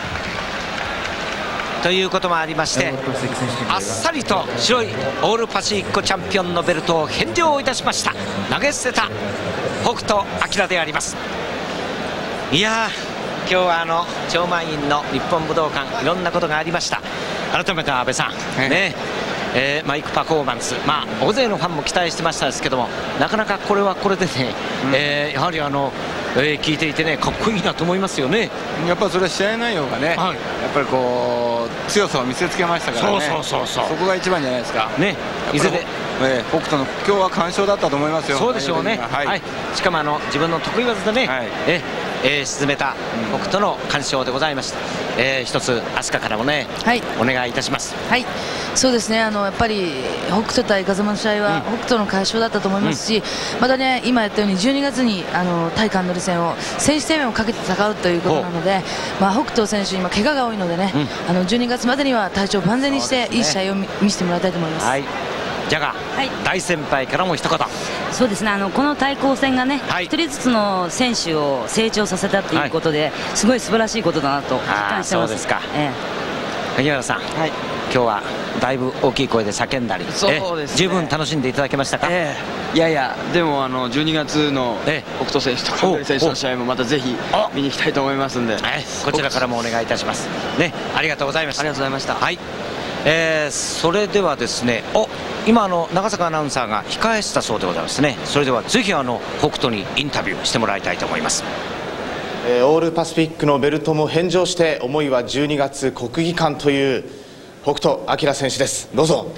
ということもありまして、あっさりと白いオールパシフィックチャンピオンのベルトを返上いたしました。投げ捨てた北斗晶であります。いやー、今日は超満員の日本武道館、いろんなことがありました。改めて安倍さん、ね、マイクパフォーマンス、大勢のファンも期待してましたですけども、なかなかこれはこれでね、やはり聞いていてね、かっこいいなと思いますよね。 やっぱりそれは試合内容がね、やっぱりこう強さを見せつけましたからね。そこが一番じゃないですかね。いずれ北斗の今日は完勝だったと思いますよ。 そうでしょうね。しかも自分の得意技でね、沈めた北斗の完勝でございました。一つ飛鳥からもね、お願いいたします。 はい、そうですね。やっぱり北斗対風間の試合は北斗の快勝だったと思いますし、またね、今やったように12月に対神取戦を選手生命をかけて戦うということなので、北斗選手今怪我が多いのでね、12月までには体調万全にしていい試合を見せてもらいたいと思います。 ジャガー、大先輩からも一言。 そうですね、この対抗戦がね、一人ずつの選手を成長させたということで、すごい素晴らしいことだなと実感してます。 そうですか。萩原さん、今日はだいぶ大きい声で叫んだり、十分楽しんでいただけましたか。 いやいや、でも12月の北斗選手と神戸選手の試合もまたぜひ見に行きたいと思いますんで、 こちらからもお願いいたしますね。ありがとうございました。ありがとうございました。それではですね、今長坂アナウンサーが控えしたそうでございますね。それではぜひ北斗にインタビューしてもらいたいと思います。 オールパシフィックのベルトも返上して、思いは12月国技館という北斗晶選手です。どうぞ。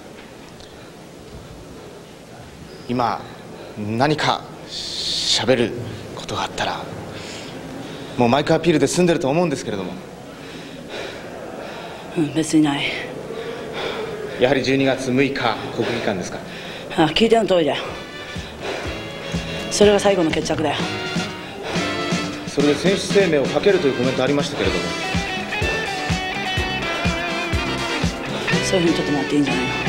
今何か喋ることがあったら、もうマイクアピールで済んでると思うんですけれども。 別にない。 やはり12月6日国技館ですか。 聞いての通りだよ。それが最後の決着だよ。 それで選手生命をかけるというコメントありましたけれども、 そういうふうにちょっと待っていいんじゃないの。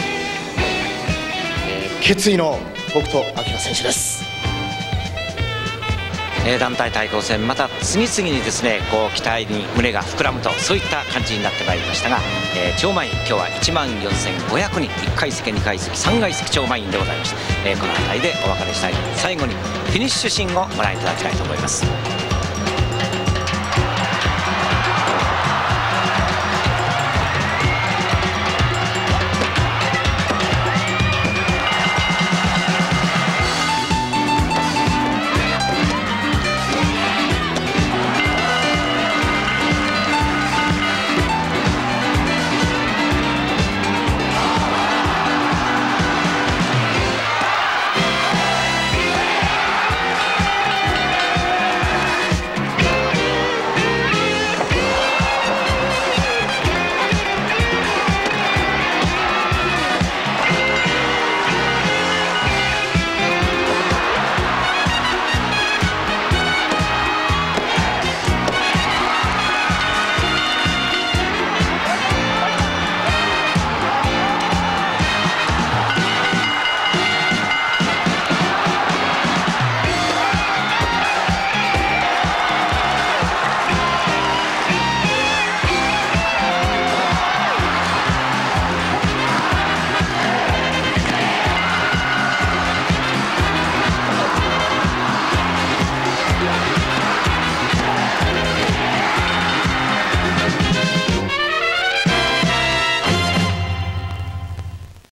決意の北斗晶選手です。 団体対抗戦また次々にですねこう期待に胸が膨らむとそういった感じになってまいりましたが、超満員今日は14,500人1階席2階席3階席超満員でございました。この辺りでお別れしたい。最後にフィニッシュシーンをご覧いただきたいと思います。